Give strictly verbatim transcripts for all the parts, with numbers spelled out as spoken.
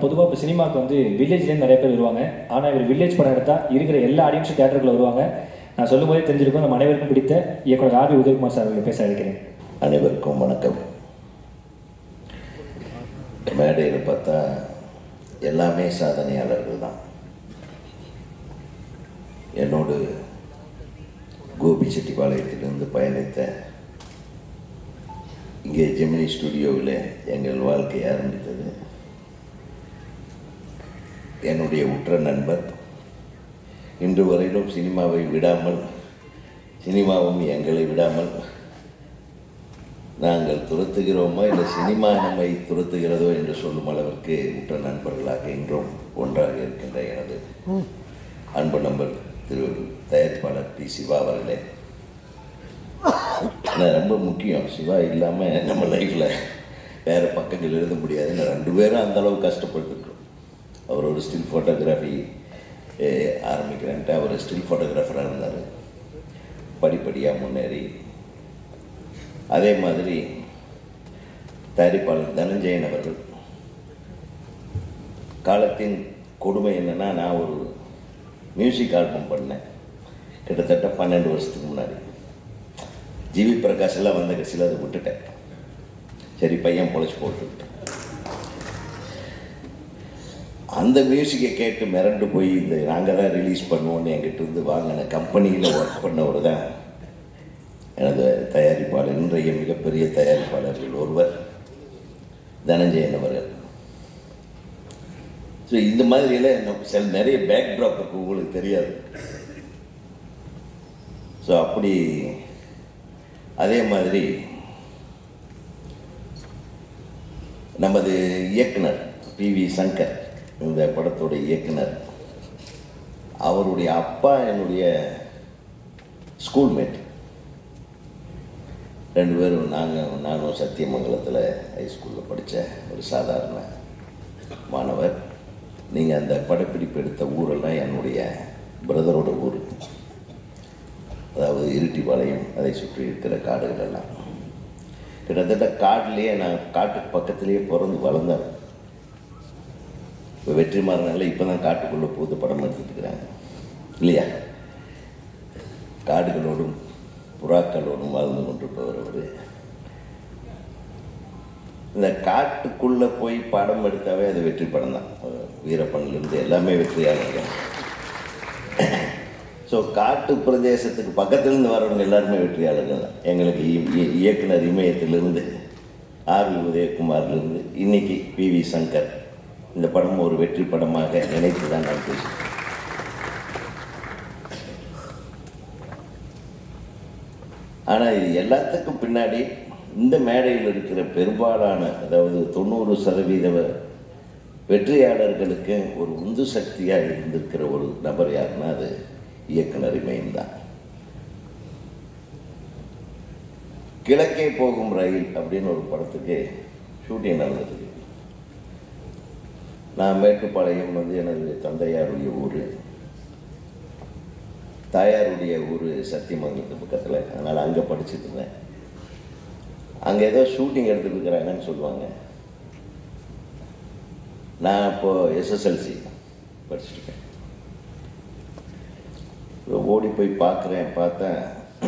பொதுவாக இப்போ சினிமாவுக்கு வந்து வில்லேஜ்லேருந்து நிறைய பேர் வருவாங்க. ஆனால் இவர் வில்லேஜ் படம் எடுத்தால் இருக்கிற எல்லா ஆடியன்ஸும் தேட்டருக்குள்ள வருவாங்க. நான் சொல்லும் போதே தெரிஞ்சிருக்கும். நம்ம அனைவருக்கும் பிடித்த இயக்குனர் ஆர் வி உதயகுமார் சார் அவர்களை பேச அழைக்கிறேன். அனைவருக்கும் வணக்கம். மேடையில் பார்த்தா எல்லாமே சாதனையாளர்கள் தான். என்னோடு கோபிச்செட்டிப்பாளையத்திலிருந்து பயணித்த இங்கே ஜெமினி ஸ்டுடியோவில் எங்கள் வாழ்க்கை ஆரம்பித்தது. என்னுடைய உற்ற நண்பர், இன்று வரையிலும் சினிமாவை விடாமல், சினிமாவும் எங்களை விடாமல், நாங்கள் துரத்துகிறோமா இல்லை சினிமா நம்மை துரத்துகிறதோ என்று சொல்லும் அளவிற்கு உற்ற நண்பர்களாக இன்றும் ஒன்றாக இருக்கின்ற எனது அன்பு நண்பர் திரு தயாரிப்பாளர் பி சிவா அவர்களே. ரொம்ப முக்கியம், சிவா இல்லாமல் நம்ம லைஃப்பில் வேறு பக்கங்கள் எழுத முடியாது. ரெண்டு பேரும் அந்தளவுக்கு கஷ்டப்பட்டுருக்கோம். அவர் ஒரு ஸ்டில் ஃபோட்டோகிராஃபி ஆரம்பிக்கிறேன்ட்டு அவர் ஸ்டில் ஃபோட்டோகிராஃபராக இருந்தார். படிப்படியாக முன்னேறி அதே மாதிரி தயாரிப்பாளர் தனஞ்சயன் அவர்கள். காலத்தின் கொடுமை என்னென்னா, நான் ஒரு மியூசிக் ஆல்பம் பண்ணேன் கிட்டத்தட்ட பன்னெண்டு வருஷத்துக்கு முன்னாடி. ஜிவி பிரகாஷ் எல்லாம் வந்த கட்சியில் அதை விட்டுட்டேன். சரி பையன் பொழைச்சி போட்டுவிட்டேன். அந்த மியூசிக்கை கேட்டு மிரண்டு போய் இந்த நாங்கள் தான் ரிலீஸ் பண்ணுவோன்னு என்கிட்ட இருந்து வாங்கின கம்பெனியில் ஒர்க் பண்ணவர் தான் எனது தயாரிப்பாளர், இன்றைய மிகப்பெரிய தயாரிப்பாளர்கள் ஒருவர் தனஞ்சயன் அவர்கள். ஸோ இந்த மாதிரியெல்லாம் சில நிறைய பேக் ட்ராப் இருக்கு, உங்களுக்கு தெரியாது. ஸோ அப்படி அதே மாதிரி நமது இயக்குனர் பி வி சங்கர், இந்த படத்துடைய இயக்குனர், அவருடைய அப்பா என்னுடைய ஸ்கூல்மேட். ரெண்டு பேரும் நாங்கள் நானும் சத்தியமங்கலத்தில் ஹைஸ்கூலில் படித்த ஒரு சாதாரண மாணவர். நீங்கள் அந்த படப்பிடிப்பு எடுத்த ஊரெல்லாம் என்னுடைய பிரதரோட ஊர், அதாவது இருட்டிபாளையம், அதை சுற்றி இருக்கிற காடுகள் எல்லாம். கிட்டத்தட்ட காட்டிலேயே நான் காட்டுக்கு பக்கத்துலேயே பிறந்து வளர்ந்தேன். இப்போ வெற்றிமாறனால இப்போ தான் காட்டுக்குள்ளே புது படம் எடுத்துட்டு இருக்கிறாங்க இல்லையா? காடுகளோடும் புறாக்களோடும் வாழ்ந்து கொண்டிருப்பவர் அவர். இந்த காட்டுக்குள்ளே போய் படம் எடுத்தாவே அது வெற்றி படம் தான். வீரப்பன்லேருந்து எல்லாமே வெற்றியாளர்கள். ஸோ காட்டு பிரதேசத்துக்கு பக்கத்துலேருந்து வரவங்க எல்லாருமே வெற்றியாளர்கள் தான். எங்களுக்கு இயக்குனர் இமயத்திலிருந்து ஆர் வி உதயகுமார்லேருந்து இன்னைக்கு பி வி சங்கர், இந்த படம் ஒரு வெற்றி படமாக நினைத்து தான் நான் பேசுகிறேன். ஆனால் இது எல்லாத்துக்கும் பின்னாடி இந்த மேடையில் இருக்கிற பெரும்பாலான, அதாவது தொண்ணூறு சதவீத வெற்றியாளர்களுக்கு ஒரு உந்து சக்தியாக இருந்திருக்கிற ஒரு நபர் யாருன்னா அது இயக்குனர் இமயம் தான். கிழக்கே போகும் ரயில் அப்படின்னு ஒரு படத்துக்கு ஷூட்டிங் நடந்தது. நான் மேட்டுப்பாளையம் வந்து எனது தந்தையாருடைய ஊர், தாயாருடைய ஊர் சத்தியமங்கலத்து பக்கத்தில். அதனால் அங்கே படிச்சுட்டு இருந்தேன். அங்கே ஏதோ ஷூட்டிங் எடுத்துகிட்டு இருக்கிறாங்கன்னு சொல்லுவாங்க. நான் இப்போது எஸ்எஸ்எல்சி படிச்சுருக்கேன். ஓடி போய் பார்க்குறேன். பார்த்தேன்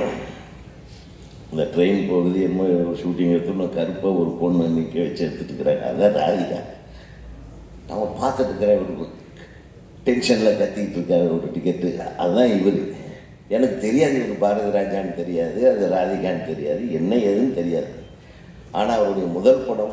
இந்த ட்ரெயின் போகுது, என்னமோ ஷூட்டிங் எடுத்துன்னு கருப்பாக ஒரு பொண்ணு நிற்க வச்சு எடுத்துகிட்டு இருக்கிறாங்க. அதுதான் ராதிகா. அவன் பார்த்துட்டு இருக்கிறேன், ஒரு டென்ஷனில் கத்திக்கிட்டு இருக்காரு ஒரு டிக்கெட்டு. அதுதான் இவர். எனக்கு தெரியாது இவர் பாரதி ராஜான்னு தெரியாது, அது ராதிகான்னு தெரியாது, என்ன ஏதுன்னு தெரியாது. ஆனால் அவருடைய முதல் படம்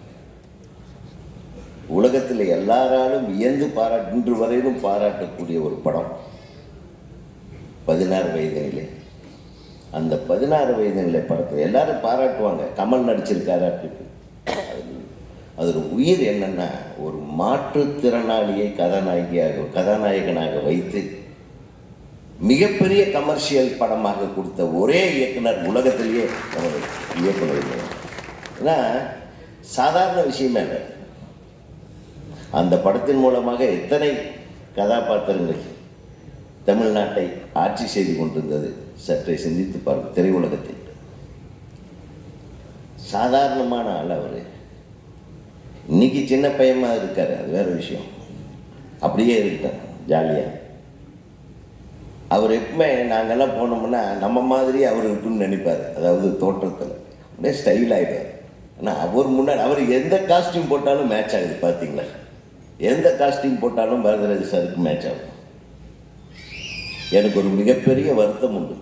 உலகத்தில் எல்லாராலும் வியந்து பாராட்டு, இன்று வரையிலும் பாராட்டக்கூடிய ஒரு படம் பதினாறு வயதிலே. அந்த பதினாறு வயதிலே படத்தில் எல்லாரும் பாராட்டுவாங்க, கமல் நடிச்சிருக்காரு அப்படி. அது ஒரு உயிர் என்னன்னா, ஒரு மாற்றுத்திறனாளியை கதாநாயகியாக கதாநாயகனாக வைத்து மிகப்பெரிய கமர்ஷியல் படமாக கொடுத்த ஒரே இயக்குனர் உலகத்திலேயே நமது இயக்குனர். ஏன்னா சாதாரண விஷயமே இல்லை. அந்த படத்தின் மூலமாக எத்தனை கதாபாத்திரங்கள் தமிழ்நாட்டை ஆட்சி செய்து கொண்டிருந்தது சற்றே சிந்தித்து பார்க்கும். திரையுலகத்தில் சாதாரணமான ஆள் அவர். இன்னைக்கு சின்ன பையமாக இருக்காரு, அது வேற விஷயம். அப்படியே இருக்கேன் ஜாலியாக. அவர் எப்பவுமே நாங்கள்லாம் போனோம்னா நம்ம மாதிரி அவர் இருக்குன்னு நினைப்பார், அதாவது தோற்றத்தில் அப்படியே ஸ்டைல் ஆகிடுவார். ஆனால் அவர் முன்னாடி அவர் எந்த காஸ்டியூம் போட்டாலும் மேட்ச் ஆகுது. பார்த்தீங்களா, எந்த காஸ்டியூம் போட்டாலும் பாரதிராஜா சாருக்கு மேட்ச் ஆகும். எனக்கு ஒரு மிகப்பெரிய வருத்தம் உண்டு.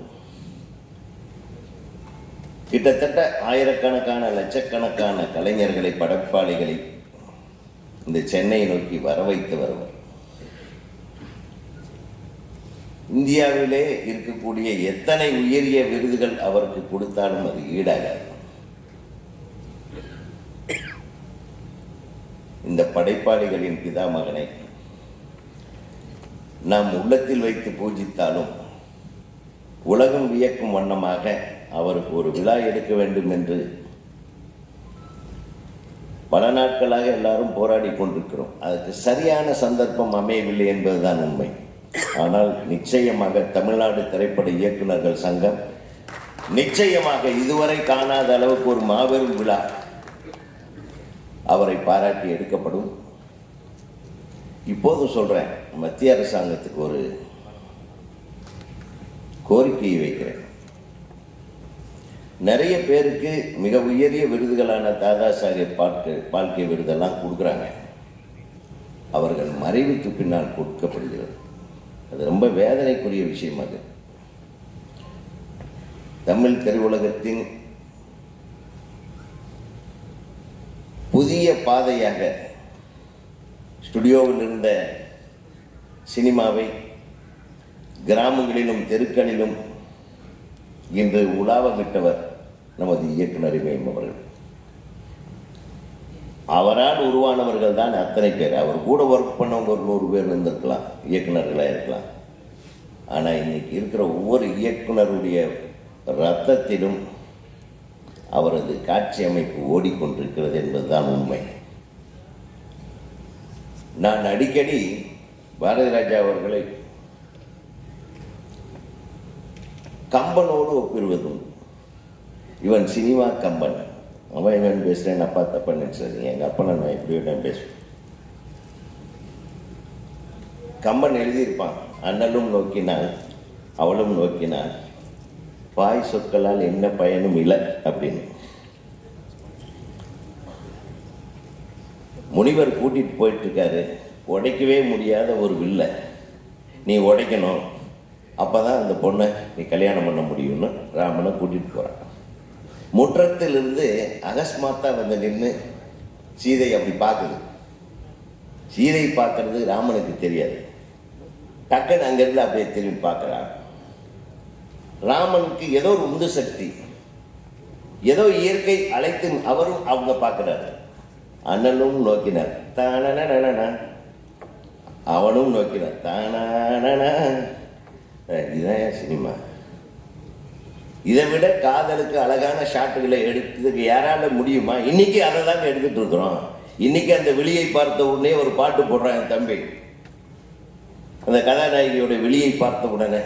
கிட்டத்தட்ட ஆயிரக்கணக்கான லட்சக்கணக்கான கலைஞர்களை, படைப்பாளிகளை இந்த சென்னையை நோக்கி வர வைத்து வருவர். இந்தியாவிலே இருக்கக்கூடிய எத்தனை உயரிய விருதுகள் அவருக்கு கொடுத்தாலும் அது ஈடாகாது. இந்த படைப்பாளிகளின் பிதாமகனை நாம் உள்ளத்தில் வைத்து பூஜித்தாலும் உலகம் வியக்கும் வண்ணமாக அவருக்கு ஒரு விழா எடுக்க வேண்டும் என்று பல நாட்களாக எல்லாரும் போராடி கொண்டிருக்கிறோம். அதுக்கு சரியான சந்தர்ப்பம் அமையவில்லை என்பதுதான் உண்மை. ஆனால் நிச்சயமாக தமிழ்நாடு திரைப்பட இயக்குநர்கள் சங்கம் நிச்சயமாக இதுவரை காணாத அளவுக்கு ஒரு மாபெரும் விழா அவரை பாராட்டி எடுக்கப்படும். இப்போது சொல்றேன், மத்திய அரசாங்கத்துக்கு ஒரு கோரிக்கையை வைக்கிறேன். நிறைய பேருக்கு மிக உயரிய விருதுகளான தாதா சாஹேப் பால்கே பால்கே விருதெல்லாம் கொடுக்குறாங்க. அவர்கள் மறைவுக்கு பின்னால் கொடுக்கப்படுகிறது. அது ரொம்ப வேதனைக்குரிய விஷயம். அது தமிழ் திரையுலகத்தின் புதிய பாதையாக ஸ்டுடியோவில் இருந்த சினிமாவை கிராமங்களிலும் தெருக்களிலும் இன்று உலாவ விட்டவர் நமது இயக்குனர் இமயம் அவர்கள். அவரால் உருவானவர்கள் தான் அத்தனை பேர். அவர் கூட ஒர்க் பண்ணவங்க ஒரு நூறு பேர் இருந்திருக்கலாம், இயக்குநர்களாக இருக்கலாம். ஆனால் இன்னைக்கு இருக்கிற ஒவ்வொரு இயக்குனருடைய ரத்தத்திலும் அவரது காட்சி அமைப்பு ஓடிக்கொண்டிருக்கிறது என்பதுதான் உண்மை. நான் அடிக்கடி பாரதி ராஜா அவர்களை கம்பனோடு ஒப்பிடுவதும். இவன் சினிமா கம்பன், அவன் இவன் பேசுகிறேன், அப்பா தப்பா நினைச்சாரு, எங்கள் அப்பனை நான் எப்படி விட பேசுவேன். கம்பன் எழுதியிருப்பான், அண்ணலும் நோக்கினான் அவளும் நோக்கினான், பாய் சொற்களால் என்ன பயனும் இல்லை அப்படின்னு. முனிவர் கூட்டிட்டு போயிட்டு இருக்காரு, உடைக்கவே முடியாத ஒரு வில்லை நீ உடைக்கணும், அப்பதான் அந்த பொண்ணை நீ கல்யாணம் பண்ண முடியும்னு ராமனை கூட்டிட்டு போறான். முற்றத்திலிருந்து அகஸ்மாத்தா வந்து நின்று சீதை அப்படி பார்க்குது. சீதை பார்க்கறது ராமனுக்கு தெரியாது. டக்குன்னு அங்கிருந்து அப்படியே திரும்பி பார்க்கிறான். ராமனுக்கு ஏதோ ஒரு உந்து சக்தி, ஏதோ இயற்கை அழைத்து அவரும் அவங்க பார்க்கிறாரு. அண்ணனும் நோக்கினார் தான, அவனும் நோக்கினார் தான. இதுதான் சினிமா. இதை விட காதலுக்கு அழகான ஷாட்டுகளை எடுக்கிறதுக்கு யாரால முடியுமா? இன்னைக்கு அதை தாங்க எடுத்துட்டு இருக்கிறோம். இன்னைக்கு அந்த வெளியை பார்த்த உடனே ஒரு பாட்டு போடுறான் என் தம்பி. அந்த கதாநாயகியோட வெளியை பார்த்த உடனே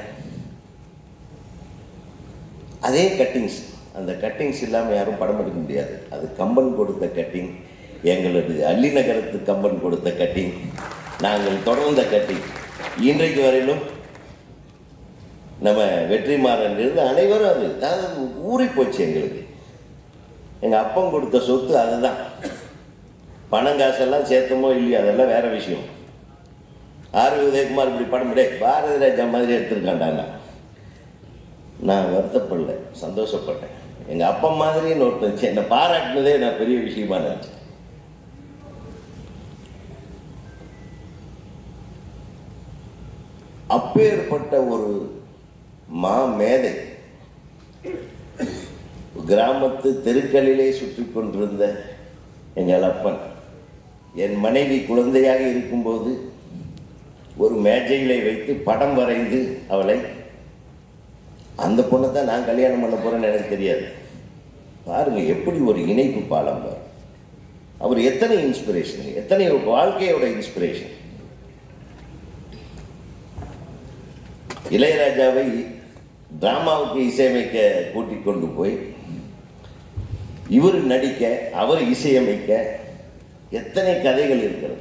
அதே கட்டிங்ஸ். அந்த கட்டிங்ஸ் இல்லாமல் யாரும் படம் எடுக்க முடியாது. அது கம்பன் கொடுத்த கட்டிங், எங்களது அள்ளி நகரத்து கம்பன் கொடுத்த கட்டிங், நாங்கள் தொடர்ந்த கட்டிங். இன்றைக்கு வரையிலும் நம்ம வெற்றிமாறன் இருந்து அனைவரும் அது அதாவது ஊறி போச்சு எங்களுக்கு. எங்கள் அப்பம் கொடுத்த சொத்து அதுதான். பணம் காசெல்லாம் சேர்த்தமோ இல்லையோ அதெல்லாம் வேற விஷயம். ஆர் வி உதயகுமார் இப்படி படம் விட பாரதி ராஜா மாதிரி எடுத்திருக்காண்டாங்க. நான் வருத்தப்படல, சந்தோஷப்பட்டேன். எங்கள் அப்பா மாதிரின்னு ஒருத்தர் என்னை பாராட்டினதே நான் பெரிய விஷயமா நினைச்சேன். அப்பேற்பட்ட ஒரு மா மேதை கிராமத்து தெருக்களிலே சுற்றி கொண்டிருந்த எங்கள் அப்பன் என் மனைவி குழந்தையாக இருக்கும்போது ஒரு மேஜையிலே வைத்து படம் வரைந்து அவளை, அந்த பொண்ணை தான் நான் கல்யாணம் பண்ண போறேன்னு எனக்கு தெரியாது. பாருங்க எப்படி ஒரு இணைப்பு பாலம். அவர் எத்தனை இன்ஸ்பிரேஷன், எத்தனை வாழ்க்கையோட இன்ஸ்பிரேஷன். இளையராஜாவை டிராமாவுக்கு இசையமைக்க கூட்டிக் கொண்டு போய் இவர் நடிக்க, அவர் இசையமைக்க, எத்தனை கதைகள் இருக்கிறது.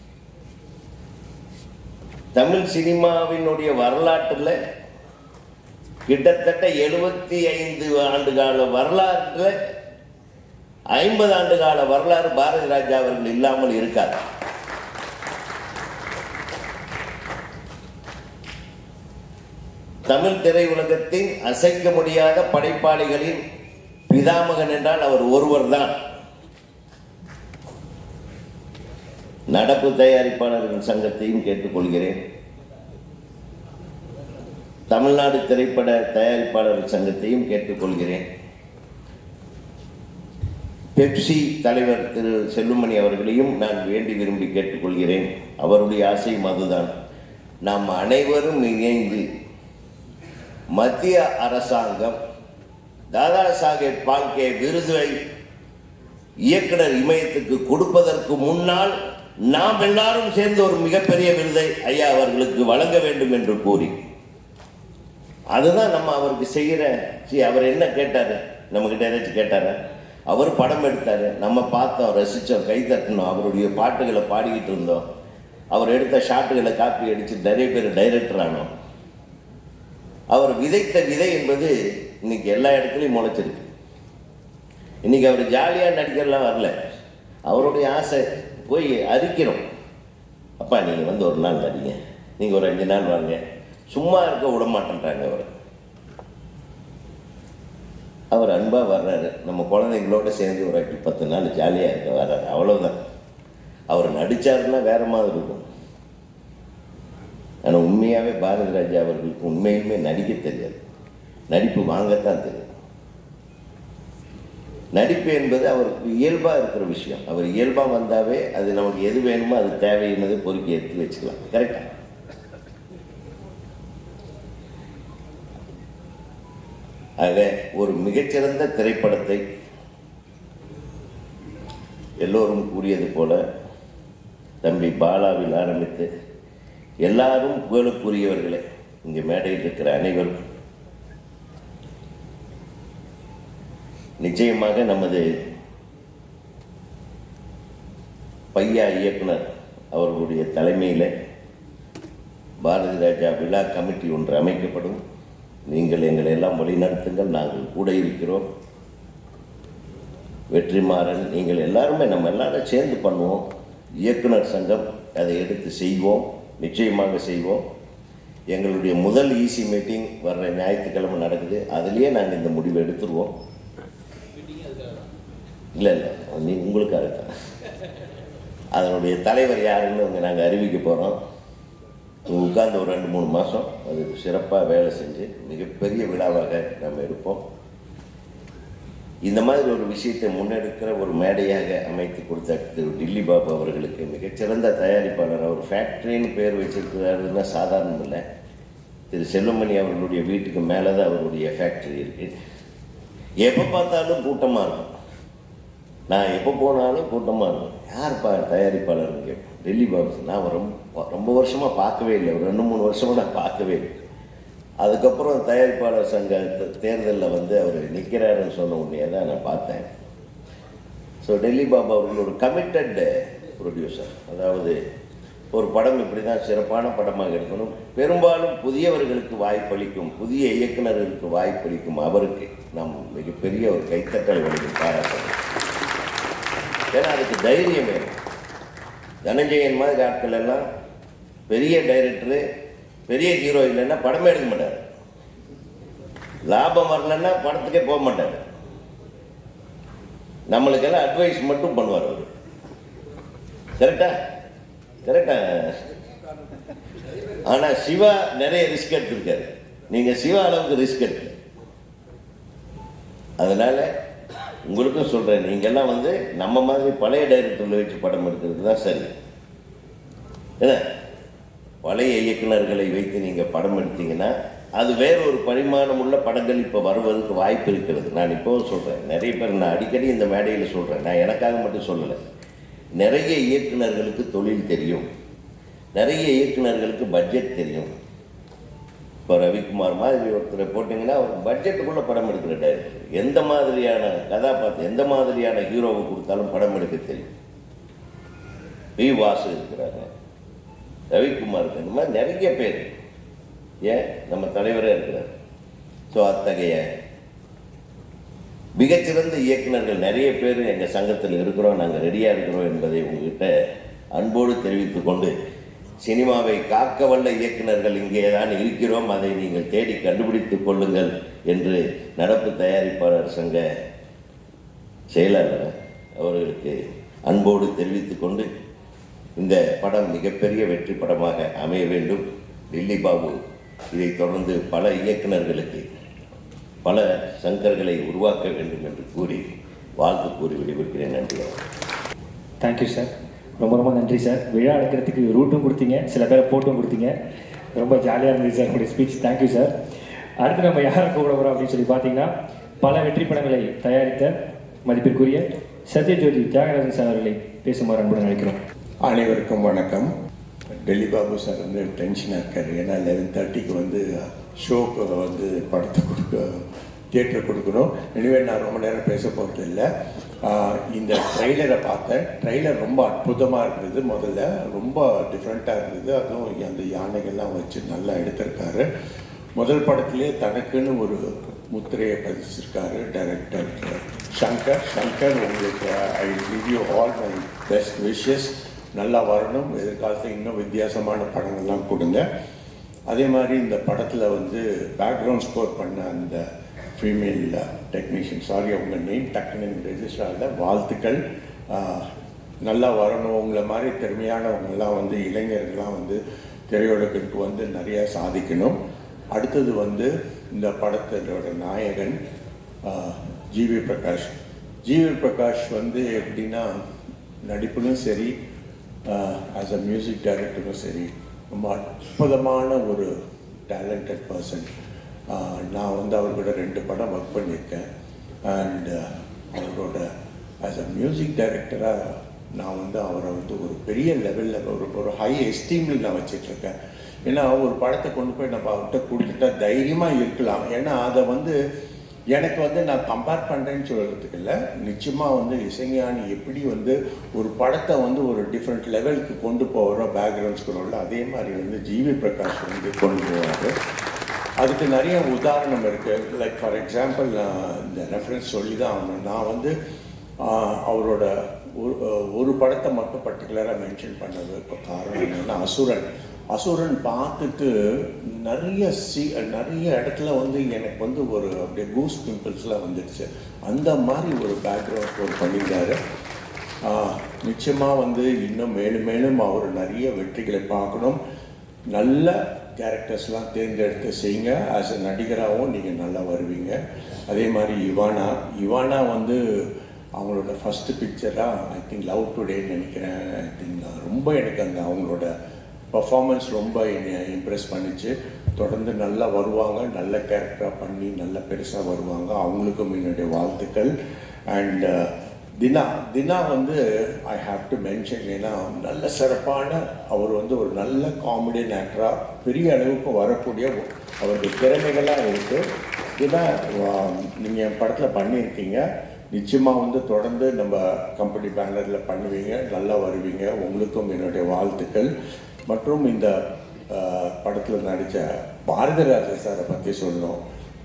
தமிழ் சினிமாவினுடைய வரலாற்றில் கிட்டத்தட்ட எழுபத்தி ஐந்து ஆண்டு கால வரலாற்றில் ஐம்பது ஆண்டு கால வரலாறு பாரதி ராஜா அவர்கள் இல்லாமல் இருக்கார். தமிழ் திரையுலகத்தின் அசைக்க முடியாத படைப்பாளிகளின் பிதாமகன் என்றால் அவர் ஒருவர் தான். நடப்பு தயாரிப்பாளர்கள் சங்கத்தையும் கேட்டுக்கொள்கிறேன். தமிழ்நாடு திரைப்பட தயாரிப்பாளர்கள் சங்கத்தையும் கேட்டுக்கொள்கிறேன். பெப்சி தலைவர் திரு செல்லுமணி அவர்களையும் நான் வேண்டி விரும்பி கேட்டுக்கொள்கிறேன். அவருடைய ஆசையும் அதுதான். நாம் அனைவரும் இணைந்து மத்திய அரசாங்கம் தாதா சாஹேப் பால்கே விருதை இயக்குனர் இமயத்துக்கு கொடுப்பதற்கு முன்னால் நாம் எல்லாரும் சேர்ந்து ஒரு மிகப்பெரிய விருதை ஐயா அவர்களுக்கு வழங்க வேண்டும் என்று கூறி, அதுதான் நம்ம அவருக்கு செய்கிற. அவர் என்ன கேட்டாரு, நம்ம கிட்ட ஏதாச்சும் கேட்டாரு? அவர் படம் எடுத்தாரு, நம்ம பார்த்தோம், ரசித்தோம், கை தட்டினோம், அவருடைய பாட்டுகளை பாடிக்கிட்டு இருந்தோம், அவர் எடுத்த ஷாட்டுகளை காப்பி அடிச்சு நிறைய பேர் டைரக்டர் ஆனோம். அவர் விதைத்த விதை என்பது இன்னைக்கு எல்லா இடத்துலையும் முளைச்சிருக்கு. இன்னைக்கு அவர் ஜாலியாக நடிக்கலாம் வரல, அவருடைய ஆசை போய் அறிக்கிறோம். அப்பா நீங்கள் வந்து ஒரு நாள் நடிங்க, நீங்கள் ஒரு அஞ்சு நாள் வாங்க, சும்மா இருக்க விட மாட்டேன்றாங்க. அவர் அவர் அன்பாக வர்றாரு, நம்ம குழந்தைங்களோட சேர்ந்து ஒரு அஞ்சு பத்து நாள் ஜாலியாக இருக்க வர்றாரு, அவ்வளோதான். அவர் நடித்தாருன்னா வேற மாதிரி இருக்கும். ஆனால் உண்மையாகவே பாரதி ராஜா அவர்களுக்கு உண்மையுமே நடிக்க தெரியாது, நடிப்பு வாங்கத்தான் தெரியும். நடிப்பு என்பது அவருக்கு இயல்பாக இருக்கிற விஷயம். அவர் இயல்பாக வந்தாவே அது நமக்கு எது வேணுமோ அது தேவையானது பொறுக்கி எடுத்து வச்சுக்கலாம். கரெக்டா? ஆக ஒரு மிகச்சிறந்த திரைப்படத்தை எல்லோரும் கூறியது போல தம்பி பாலாவில் ஆரம்பித்து எல்லாரும் புகழுக்குரியவர்களே, இங்கே மேடையில் இருக்கிற அனைவரும் நிச்சயமாக நமது பையா இயக்குனர் அவர்களுடைய தலைமையில் பாரதி ராஜா விழா கமிட்டி ஒன்று அமைக்கப்படும். நீங்கள் எங்களை எல்லாம் வழிநடத்துங்கள், நாங்கள் கூட இருக்கிறோம். வெற்றிமாறன், நீங்கள் எல்லாருமே நம்ம எல்லாரும் சேர்ந்து பண்ணுவோம். இயக்குனர் சங்கம் அதை எடுத்து செய்வோம், நிச்சயமாக செய்வோம். எங்களுடைய முதல் ஈசி மீட்டிங் வர்ற ஞாயிற்றுக்கிழமை நடக்குது, அதுலேயே நாங்கள் இந்த முடிவை எடுத்துருவோம். இல்லை இல்லை நீ உங்களுக்காக தான். அதனுடைய தலைவர் யாருன்னு நாங்கள் அறிவிக்க போகிறோம். உட்கார்ந்து ஒரு ரெண்டு மூணு மாதம் அது சிறப்பாக வேலை செஞ்சு மிகப்பெரிய விழாவாக நம்ம எடுப்போம். இந்த மாதிரி ஒரு விஷயத்தை முன்னெடுக்கிற ஒரு மேடையாக அமைத்து கொடுத்த திரு டில்லி பாபு அவர்களுக்கு, மிகச்சிறந்த தயாரிப்பாளர், அவர் ஃபேக்ட்ரின்னு பேர் வச்சிருக்கிறாருன்னா சாதாரணம் இல்லை. திரு செல்லுமணி அவர்களுடைய வீட்டுக்கு மேலே தான் அவருடைய ஃபேக்ட்ரி இருக்குது. எப்போ பார்த்தாலும் கூட்டமாக இருக்கும். நான் எப்போ போனாலும் கூட்டமாக இருக்கும். யார்ப்பா தயாரிப்பாளர்னு கேட்பேன். டெல்லி பாபு. நான் ரொம்ப ரொம்ப வருஷமாக பார்க்கவே இல்லை, ஒரு ரெண்டு மூணு வருஷமாக நான் பார்க்கவே இல்லை. அதுக்கப்புறம் தயாரிப்பாளர் சங்க தேர்தலில் வந்து அவர் நிற்கிறாருன்னு சொன்ன உடனே தான் நான் பார்த்தேன். ஸோ டெல்லி பாபு அவர்கள் ஒரு கமிட்டட் ப்ரொடியூசர். அதாவது ஒரு படம் இப்படி தான் சிறப்பான படமாக இருக்கணும், பெரும்பாலும் புதியவர்களுக்கு வாய்ப்பளிக்கும், புதிய இயக்குநர்களுக்கு வாய்ப்பளிக்கும் அவருக்கு நாம் மிகப்பெரிய ஒரு கைத்தட்டல் வழங்கி பாராட்டணும். ஏன்னா அதுக்கு தைரியம் வேணும். தனஞ்சயன் மாதிரி ஆட்கள் எல்லாம் பெரிய டைரக்டரு, பெரிய ஹீரோ இல்லைன்னா படமே எடுக்க மாட்டார். லாபம் வரலன்னா படத்துக்கே போக மாட்டார். நம்மளுக்கெல்லாம் அட்வைஸ் மட்டும் பண்ணுவார் அவர். கரெக்டா? கரெக்டா? ஆனா சிவா நிறைய ரிஸ்க் எடுத்திருக்காரு. நீங்க சிவா அளவுக்கு ரிஸ்க் எடுத்து. அதனால உங்களுக்கும் சொல்றேன், நீங்க எல்லாம் வந்து நம்ம மாதிரி பழைய டைரக்டர்ல வச்சு படம் எடுக்கிறது தான் சரி. ஏன்னா பழைய இயக்குநர்களை வைத்து நீங்க படம் எடுத்தீங்கன்னா அது வேற ஒரு பரிமாணம் உள்ள படங்கள் இப்போ வருவதற்கு வாய்ப்பு இருக்கிறது. நான் இப்போ சொல்றேன், நிறைய பேர், நான் அடிக்கடி இந்த மேடையில் சொல்றேன், நான் எனக்காக மட்டும் சொல்லலை, நிறைய இயக்குநர்களுக்கு தொழில் தெரியும், நிறைய இயக்குநர்களுக்கு பட்ஜெட் தெரியும். இப்போ ரவிக்குமார் மாதிரி ஒருத்தரை போட்டிங்கன்னா அவர் பட்ஜெட்டுக்குள்ளே படம் எடுக்கிற டைரக்டர். எந்த மாதிரியான கதாபாத்திரம், எந்த மாதிரியான ஹீரோவை கொடுத்தாலும் படம் எடுக்க தெரியும். வி வாசு இருக்கிறாங்க, ரவிக்குமார் இருக்கு, இந்த மாதிரி நிறைய பேர், ஏன் நம்ம தலைவரே இருக்கிறார். ஸோ அத்தகைய மிகச்சிறந்த இயக்குநர்கள் நிறைய பேர் எங்கள் சங்கத்தில் இருக்கிறோம், நாங்கள் ரெடியாக இருக்கிறோம் என்பதை உங்ககிட்ட அன்போடு தெரிவித்துக் கொண்டு, சினிமாவை காக்க வல்ல இயக்குநர்கள் இங்கே தான் இருக்கிறோம், அதை நீங்கள் தேடி கண்டுபிடித்துக் கொள்ளுங்கள் என்று நடப்பு தயாரிப்பாளர் சங்க செயலாளர் அவர்களுக்கு அன்போடு தெரிவித்துக் கொண்டு, இந்த படம் மிகப்பெரிய வெற்றி படமாக அமைய வேண்டும். டில்லி பாபு இதை தொடர்ந்து பல இயக்குநர்களுக்கு பல சங்கர்களை உருவாக்க வேண்டும் என்று கூறி வாழ்த்து கூறி விடைபெறுகிறேன். நன்றி. தேங்க்யூ சார், ரொம்ப ரொம்ப நன்றி சார். விழா எடுக்கிறதுக்கு ரூட்டும் கொடுத்தீங்க, சில பேரை போட்டும் கொடுத்தீங்க, ரொம்ப ஜாலியாக இருந்துச்சு சார் உங்களுடைய ஸ்பீச். Thank you sir. அடுத்து நம்ம யாரை கூப்பிட போகிறோம் அப்படின்னு சொல்லி பார்த்தீங்கன்னா, பல வெற்றி படங்களை தயாரித்த மதிப்பிற்குரிய சத்யஜோதி தியாகராஜன் சார் அவர்களை பேசுமாறு அன்புடன் அழைக்கிறோம். அனைவருக்கும் வணக்கம். டெல்லி பாபு சார் வந்து டென்ஷனாக இருக்கார், ஏன்னா லெவன் தேர்ட்டிக்கு வந்து ஷோக்கு வந்து படத்தை கொடுக்க தியேட்டர் கொடுக்கணும். எனவே நான் ரொம்ப நேரம் பேச போகிறது இல்லை. இந்த ட்ரெய்லரை பார்த்தேன், ட்ரெய்லர் ரொம்ப அற்புதமாக இருந்தது. முதல்ல ரொம்ப டிஃப்ரெண்ட்டாக இருந்தது, அதுவும் அந்த யானைகள்லாம் வச்சு நல்லா எடுத்திருக்காரு. முதல் படத்திலே தனக்குன்னு ஒரு முத்திரையை பதிச்சிருக்காரு டைரக்டர் சங்கர். சங்கர் உங்களுக்கு I give you all my best wishes. நல்லா வரணும், எதிர்காலத்தில் இன்னும் வித்தியாசமான படங்கள்லாம் கொடுங்க. அதே மாதிரி இந்த படத்தில் வந்து பேக்ரவுண்ட் ஸ்கோர் பண்ண அந்த ஃபீமேல் டெக்னீஷியன், சாரி அவங்க நேம் டக்குன்னு ரெஜிஸ்டர் ஆகல, வாழ்த்துக்கள். நல்லா வரணும். உங்களை மாதிரி திறமையானவங்கெல்லாம் வந்து இளைஞர்கள்லாம் வந்து திரையுலகிற்கு வந்து நிறையா சாதிக்கணும். அடுத்தது வந்து இந்த படத்தோட நாயகன் ஜிவி பிரகாஷ். ஜிவி பிரகாஷ் வந்து எப்படின்னா நடிப்புலும் சரி, ஆஸ் அ மியூசிக் டைரக்டரும் சரி, ரொம்ப அற்புதமான ஒரு டேலண்டட் பர்சன். நான் வந்து அவர்கூட ரெண்டு படம் ஒர்க் பண்ணியிருக்கேன். அண்ட் அவரோட ஆஸ் அ மியூசிக் டைரக்டராக நான் வந்து அவரை வந்து ஒரு பெரிய லெவலில் ஒரு ஒரு ஹை எஸ்டீமில் நான் வச்சிட்ருக்கேன். ஏன்னா ஒரு படத்தை கொண்டு போய் நம்ம அவர்கிட்ட கொடுத்துட்டா தைரியமாக இருக்கலாம். ஏன்னா அதை வந்து எனக்கு வந்து நான் கம்பேர் பண்ணுறேன்னு சொல்கிறதுக்கு இல்லை, நிச்சயமாக வந்து இசைஞானி எப்படி வந்து ஒரு படத்தை வந்து ஒரு டிஃப்ரெண்ட் லெவலுக்கு கொண்டு போகிறோம் பேக்ரவுண்ட் ஸ்கோரோட, அதே மாதிரி வந்து ஜிவி பிரகாஷ் வந்து கொண்டு போவார். அதுக்கு நிறைய உதாரணம் இருக்குது. லைக் ஃபார் எக்ஸாம்பிள் நான் இந்த ரெஃபரன்ஸ் சொல்லி தான் ஆகணும். நான் வந்து அவரோட ஒரு ஒரு படத்தை மட்டும் பர்டிகுலராக மென்ஷன் பண்ணது இப்போ காரணம் என்னென்னா அசுரன். அசுரன் பார்த்துட்டு நிறைய சி நிறைய இடத்துல வந்து எனக்கு வந்து ஒரு அப்படியே கூஸ் பிம்பிள்ஸ்லாம் வந்துடுச்சு. அந்த மாதிரி ஒரு பேக்ரவுண்ட் ஸ்கோர் பண்ணியிருந்தாரு. நிச்சயமாக வந்து இன்னும் மேலும் மேலும் அவர் நிறைய வெற்றிகளை பார்க்கணும். நல்ல கேரக்டர்ஸ்லாம் தேர்ந்தெடுத்து செய்யுங்க. ஆஸ் அ நடிகராகவும் நீங்கள் நல்லா வருவீங்க. அதே மாதிரி இவானா இவானா வந்து அவங்களோட ஃபஸ்ட்டு பிக்சராக ஐ திங்க் லவ் டுடேன்னு நினைக்கிறேன். ஐ திங்க் ரொம்ப எனக்கு அந்த அவங்களோட பர்ஃபார்மன்ஸ் ரொம்ப என்னை இம்ப்ரெஸ் பண்ணிச்சு. தொடர்ந்து நல்லா வருவாங்க, நல்ல கேரக்டராக பண்ணி நல்ல பெருசாக வருவாங்க. அவங்களுக்கும் என்னுடைய வாழ்த்துக்கள். அண்ட் தினா தினா வந்து ஐ ஹாவ் டு மென்ஷன், ஏன்னா நல்ல சிறப்பான அவர் வந்து ஒரு நல்ல காமெடியன் ஆக்டராக பெரிய அளவுக்கு வரக்கூடிய அவருக்கு திறமைகள்லாம் இருக்குது. தினா நீங்கள் என் படத்தில் பண்ணியிருக்கீங்க, நிச்சயமாக வந்து தொடர்ந்து நம்ம கம்பெனி பேனரில் பண்ணுவீங்க, நல்லா வருவீங்க. உங்களுக்கும் என்னுடைய வாழ்த்துக்கள். மற்றும் இந்த படத்தில் நடித்த பாரதிராஜா சாரை பற்றி சொல்லணும்.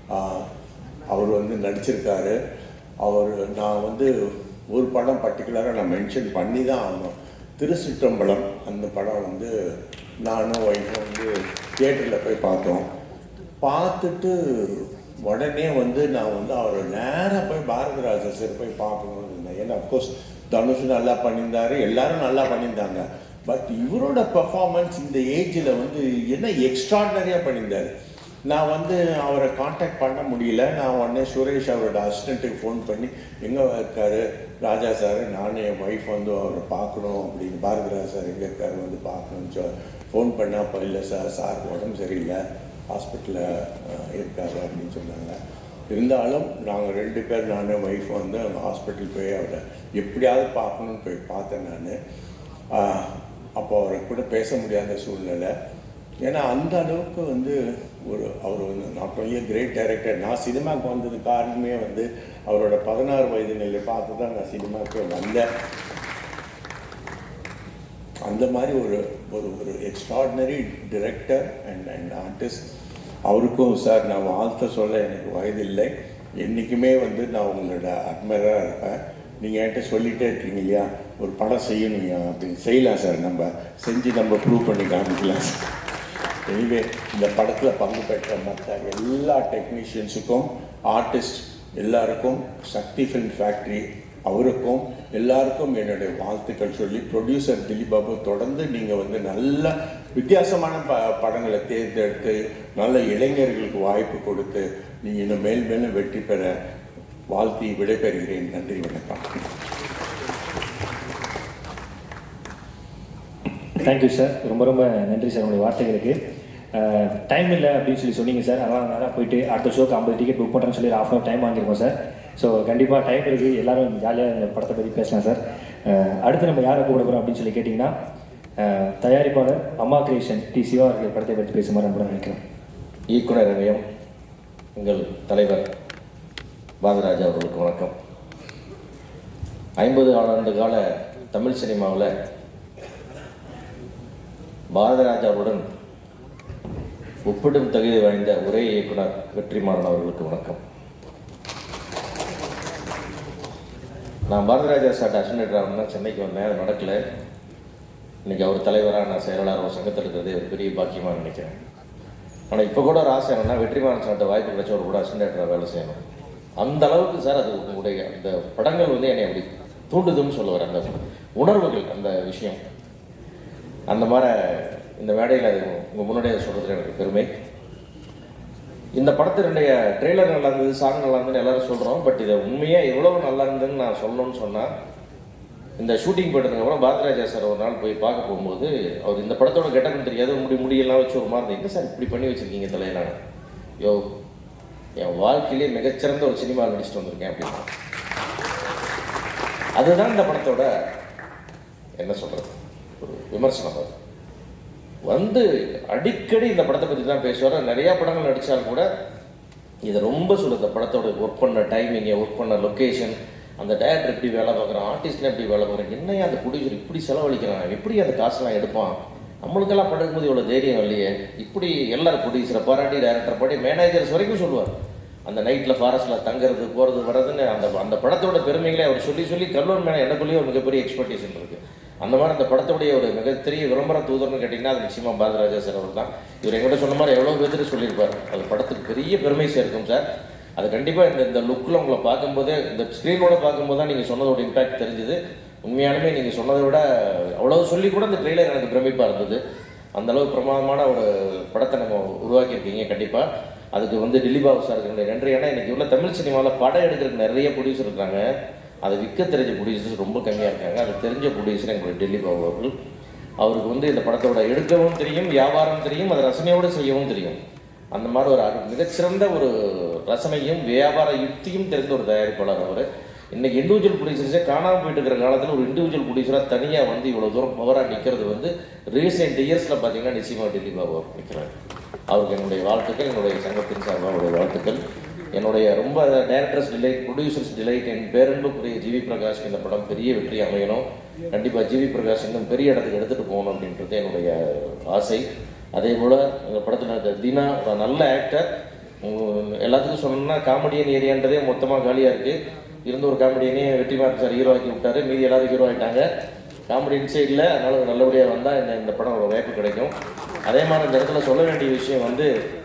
அவர் வந்து நடிச்சிருக்காரு. அவர் நான் வந்து ஒரு படம் பர்டிகுலராக நான் மென்ஷன் பண்ணி தான் ஆகணும். திருச்சிற்றம்பலம் அந்த படம் வந்து நானும் ஒய்ஃபும் வந்து தியேட்டரில் போய் பார்த்தோம். பார்த்துட்டு உடனே வந்து நான் வந்து அவரை நேராக போய் பாரதிராஜா சார் போய் பார்க்கணும்னு இருந்தேன். ஏன்னா அஃப்கோர்ஸ் தனுஷ் நல்லா பண்ணியிருந்தாரு, எல்லாரும் நல்லா பண்ணியிருந்தாங்க. பட் இவரோட பர்ஃபார்மன்ஸ் இந்த ஏஜில் வந்து என்ன எக்ஸ்ட்ராடனரியாக பண்ணியிருந்தார். நான் வந்து அவரை காண்டாக்ட் பண்ண முடியல. நான் உடனே சுரேஷ் அவரோட அசிஸ்டண்ட்டுக்கு ஃபோன் பண்ணி எங்கே இருக்காரு ராஜா சார், நானும் என் ஒய்ஃப் வந்து அவரை பார்க்கணும் அப்படின்னு, பாரதிராஜா சார் எங்கே இருக்காரு வந்து பார்க்கணும்னு சொ ஃபோன் பண்ணால் அப்போ இல்லை சார் சார் உடம்பு சரியில்லை, ஹாஸ்பிட்டலில் இருக்காரு அப்படின்னு சொன்னாங்க. இருந்தாலும் நாங்கள் ரெண்டு பேர் நானும் ஒய்ஃப் வந்து அவங்க ஹாஸ்பிட்டல் போய் அவரை எப்படியாவது பார்க்கணுன்னு போய் பார்த்தேன். நான் அப்போ அவரை கூட பேச முடியாத சூழ்நிலை. ஏன்னா அந்த அளவுக்கு வந்து ஒரு அவர் வந்து நாட் ஒன்லி கிரேட் டைரக்டர். நான் சினிமாவுக்கு வந்தது காரணமே வந்து அவரோட பதினாறு வயது நிலை பார்த்து தான் நான் சினிமாவுக்கு வந்தேன். அந்த மாதிரி ஒரு ஒரு ஒரு extraordinary director and and artist. அவருக்கும் சார் நான் வாழ்த்த சொல்ல எனக்கு வயதில்லை, என்றைக்குமே வந்து நான் உங்களோட அட்மையராக இருப்பேன். நீங்கள் என்கிட்ட சொல்லிகிட்டே இருக்கீங்க இல்லையா, ஒரு படம் செய்யணுங்க அப்படின்னு. செய்யலாம் சார், நம்ம செஞ்சு நம்ம ப்ரூவ் பண்ணி காமிக்கலாம் சார். எனிவே இந்த படத்தில் பங்கு பெற்ற மற்ற எல்லா டெக்னீஷியன்ஸுக்கும், ஆர்டிஸ்ட் எல்லாருக்கும், சக்தி ஃபிலிம் ஃபேக்ட்ரி அவருக்கும் எல்லாருக்கும் என்னுடைய வாழ்த்துக்கள் சொல்லி, ப்ரொடியூசர் திலீப் பாபு தொடர்ந்து நீங்கள் வந்து நல்ல வித்தியாசமான ப படங்களை தேர்ந்தெடுத்து நல்ல இளைஞர்களுக்கு வாய்ப்பு கொடுத்து நீங்கள் இன்னும் மேல் மேலும் வெற்றி பெற வாழ்த்தி விடைபெறுகிறேன். நன்றி, வணக்கம். தேங்க்யூ சார், ரொம்ப ரொம்ப நன்றி சார் உங்களுடைய வார்த்தைகளுக்கு. டைம் இல்லை அப்படின்னு சொல்லி சொன்னீங்க சார், அதனால் நேராக போயிட்டு அடுத்த ஷோக்கு ஐம்பது டிக்கெட் புக் பண்ணுறேன்னு சொல்லி ஹாஃப் அன் அவர் டைம் வாங்கியிருக்கோம் சார். ஸோ கண்டிப்பாக டைம் இருக்குது, எல்லோரும் ஜாலியாக இந்த படத்தை பற்றி பேசலாம் சார். அடுத்து நம்ம யாரை கூப்பிட போகிறோம் அப்படின்னு சொல்லி கேட்டிங்கன்னா, தயாரிப்பாளர் அம்மா கிரியேஷன் டி சிவா அவர்கள் படத்தை பற்றி பேசுமாறு நம்ம நினைக்கிறோம். இயக்குனர் நிலையம் எங்கள் தலைவர் பாரதிராஜா அவர்களுக்கு வணக்கம். ஐம்பது ஆண்டு கால தமிழ் சினிமாவில் பாரதிராஜாவுடன் ஒப்பிடும் தகுதி வாய்ந்த ஒரே இயக்குனர் வெற்றிமாறன் அவர்களுக்கு வணக்கம். நான் பாரதிராஜா சார்ட்ட அசிஸ்டன்ட் ஆகணும்னா சென்னைக்கு வந்தேன், அது நடக்கலை. இன்றைக்கி அவர் தலைவராக நான் செயலாளர் சங்கத்தில் இருக்கிறது ஒரு பெரிய பாக்கியமாக நினைக்கிறேன். ஆனால் இப்போ கூட ஒரு ஆசை என்னன்னா, வெற்றிமாறன் சார்ட்ட வாய்ப்பு கிடைச்ச ஒரு கூட அசிஸ்டன்டாக வேலை செய்யணும். அந்த அளவுக்கு சார் அது உங்களுடைய அந்த படங்கள் வந்து என்னை அப்படி தூண்டுதுன்னு சொல்லுவார். அந்த உணர்வுகள், அந்த விஷயம், அந்த மாதிரி இந்த மேடையில் அது உங்கள் முன்னாடியே சொல்கிறதுல எனக்கு பெருமை. இந்த படத்தினுடைய ட்ரெய்லர் நல்லா இருந்தது, சாங் நல்லா இருந்ததுன்னு எல்லாரும் சொல்கிறோம். பட் இதை உண்மையாக எவ்வளவு நல்லா இருந்ததுன்னு நான் சொல்லணும்னு சொன்னால், இந்த ஷூட்டிங் போயிட்டதுக்கப்புறம் பாரதிராஜா சார் ஒரு நாள் போய் பார்க்க போகும்போது, அவர் இந்த படத்தோட கெட்டதுன்னு தெரியாது, முடி முடியெல்லாம் வச்சு ஒரு மாதிரி இருந்தது. சார் இப்படி பண்ணி வச்சுருக்கீங்க தலையில, யோ என் வாழ்க்கையிலே மிகச்சிறந்த ஒரு சினிமா நடிச்சுட்டு வந்திருக்கேன் அப்படின்னா. அதுதான் இந்த படத்தோட என்ன சொல்கிறது ஒரு விமர்சனம். அது வந்து அடிக்கடி இந்த படத்தை பற்றி தான் பேசுவார். நிறையா படங்கள் நடித்தாலும் கூட இதை ரொம்ப சொல்லுது, இந்த படத்தோட ஒர்க் பண்ண டைமிங்கை, ஒர்க் பண்ண லொக்கேஷன், அந்த டேரக்டர் எப்படி வேலை பார்க்குறான், ஆர்டிஸ்ட்லாம் எப்படி வேலை பார்க்குறான், என்னையா அந்த ப்ரொடியூசர் இப்படி செலவழிக்கிறான், எப்படி அந்த காசுலாம் எடுப்பான், நம்மளுக்கெல்லாம் படுக்கும்போது இவ்வளோ தைரியம் இல்லையே, இப்படி எல்லாரும் ப்ரொடியூசரை பாராட்டி, டேரக்டர் பாடி, மேனேஜர்ஸ் வரைக்கும் சொல்லுவார். அந்த நைட்டில் ஃபாரஸ்ட்டில் தங்குறது, போகிறது, வர்றதுன்னு அந்த அந்த படத்தோட பெருமைகளை அவர் சொல்லி சொல்லி கல்லூரி மேலே எனக்குள்ளேயே ஒரு மிகப்பெரிய எக்ஸ்பெக்டேஷன் இருக்குது. அந்த மாதிரி அந்த படத்துடைய ஒரு மிகப்பெரிய விளம்பர தூதர்னு கேட்டிங்கன்னா அது நிச்சயமாக பாரதிராஜா சார் அவர் தான். இவர் எங்கிட்ட சொன்ன மாதிரி எவ்வளோ பேருக்கு சொல்லியிருப்பார். அது படத்துக்கு பெரிய பெருமை சேர்க்கும் சார். அது கண்டிப்பாக இந்த இந்த லுக்கில் உங்களை பார்க்கும்போதே, இந்த ஸ்க்ரீனோட பார்க்கும்போது தான் நீங்கள் சொன்னதோட இம்பாக்ட் தெரிஞ்சுது. உண்மையாலுமே நீங்கள் சொன்னதை விட அவ்வளோ சொல்லி கூட இந்த ட்ரெய்லர் எனக்கு பிரமிப்பாக இருந்தது. அந்தளவு பிரமாதமான ஒரு படத்தை நம்ம உருவாக்கியிருக்கீங்க. கண்டிப்பாக அதுக்கு வந்து திலீப் பாபு சாருக்கு என்னுடைய நன்றி. ஏன்னா இன்றைக்கி உள்ள தமிழ் சினிமாவில் படம் எடுக்கிறதுக்கு நிறைய ப்ரொடியூசர் இருக்காங்க, அதை விற்க தெரிஞ்ச ப்ரொடியூசர்ஸ் ரொம்ப கம்மியாக இருக்காங்க. அது தெரிஞ்ச ப்ரொடியூசர் எங்களுடைய திலீப் பாபு அவர்கள். அவருக்கு வந்து இந்த படத்தோட எடுக்கவும் தெரியும், வியாபாரம் தெரியும், அதை ரசனையோடு செய்யவும் தெரியும். அந்த மாதிரி ஒரு மிகச்சிறந்த ஒரு ரசனையும் வியாபார யுக்தியும் தெரிந்த ஒரு தயாரிப்பாளர் அவர். இன்றைக்கி இண்டிவிஜுவல் ப்ரொடியூசர்ஸே காணாமல் போயிட்டு இருக்கிற காலத்தில் ஒரு இண்டிவிஜுவல் ப்ரொடியூசராக தனியாக வந்து இவ்வளோ தூரம் பவராக நிற்கிறது வந்து ரீசெண்ட் இயர்ஸில் பார்த்தீங்கன்னா நிச்சயமாக திலீப் பாபு அவர் நிற்கிறார். அவருக்கு என்னுடைய வாழ்த்துக்கள், என்னுடைய சங்கத்தின் சார்பாக அவருடைய வாழ்த்துக்கள். என்னுடைய ரொம்ப டைரக்டர்ஸ் டிலைட், ப்ரொடியூசர்ஸ் டிலைட், என் பேரன்புக்குரிய ஜிவி பிரகாஷ் இந்த படம் பெரிய வெற்றி அமையணும். கண்டிப்பாக ஜிவி பிரகாஷ் இன்னும் பெரிய இடத்துக்கு எடுத்துகிட்டு போகணும் அப்படின்றது என்னுடைய ஆசை. அதே போல் இந்த படத்தில் தீனா நல்ல ஆக்டர். எல்லாத்துக்கும் சொன்னோம்னா காமெடியன் ஏரியான்றதே மொத்தமாக காலியாக இருக்குது. இருந்த ஒரு காமெடியனே வெற்றிமாறன் சார் ஹீரோ ஆக்கி விட்டார், மீதி எல்லாரும் ஹீரோ ஆகிட்டாங்க. காமெடியன்ஸே இல்லை. அதனால் நல்லபடியாக வந்தால் இந்த இந்த படம் ஒரு வாய்ப்பு கிடைக்கும். அதே மாதிரி இந்த இடத்துல சொல்ல வேண்டிய விஷயம் வந்து,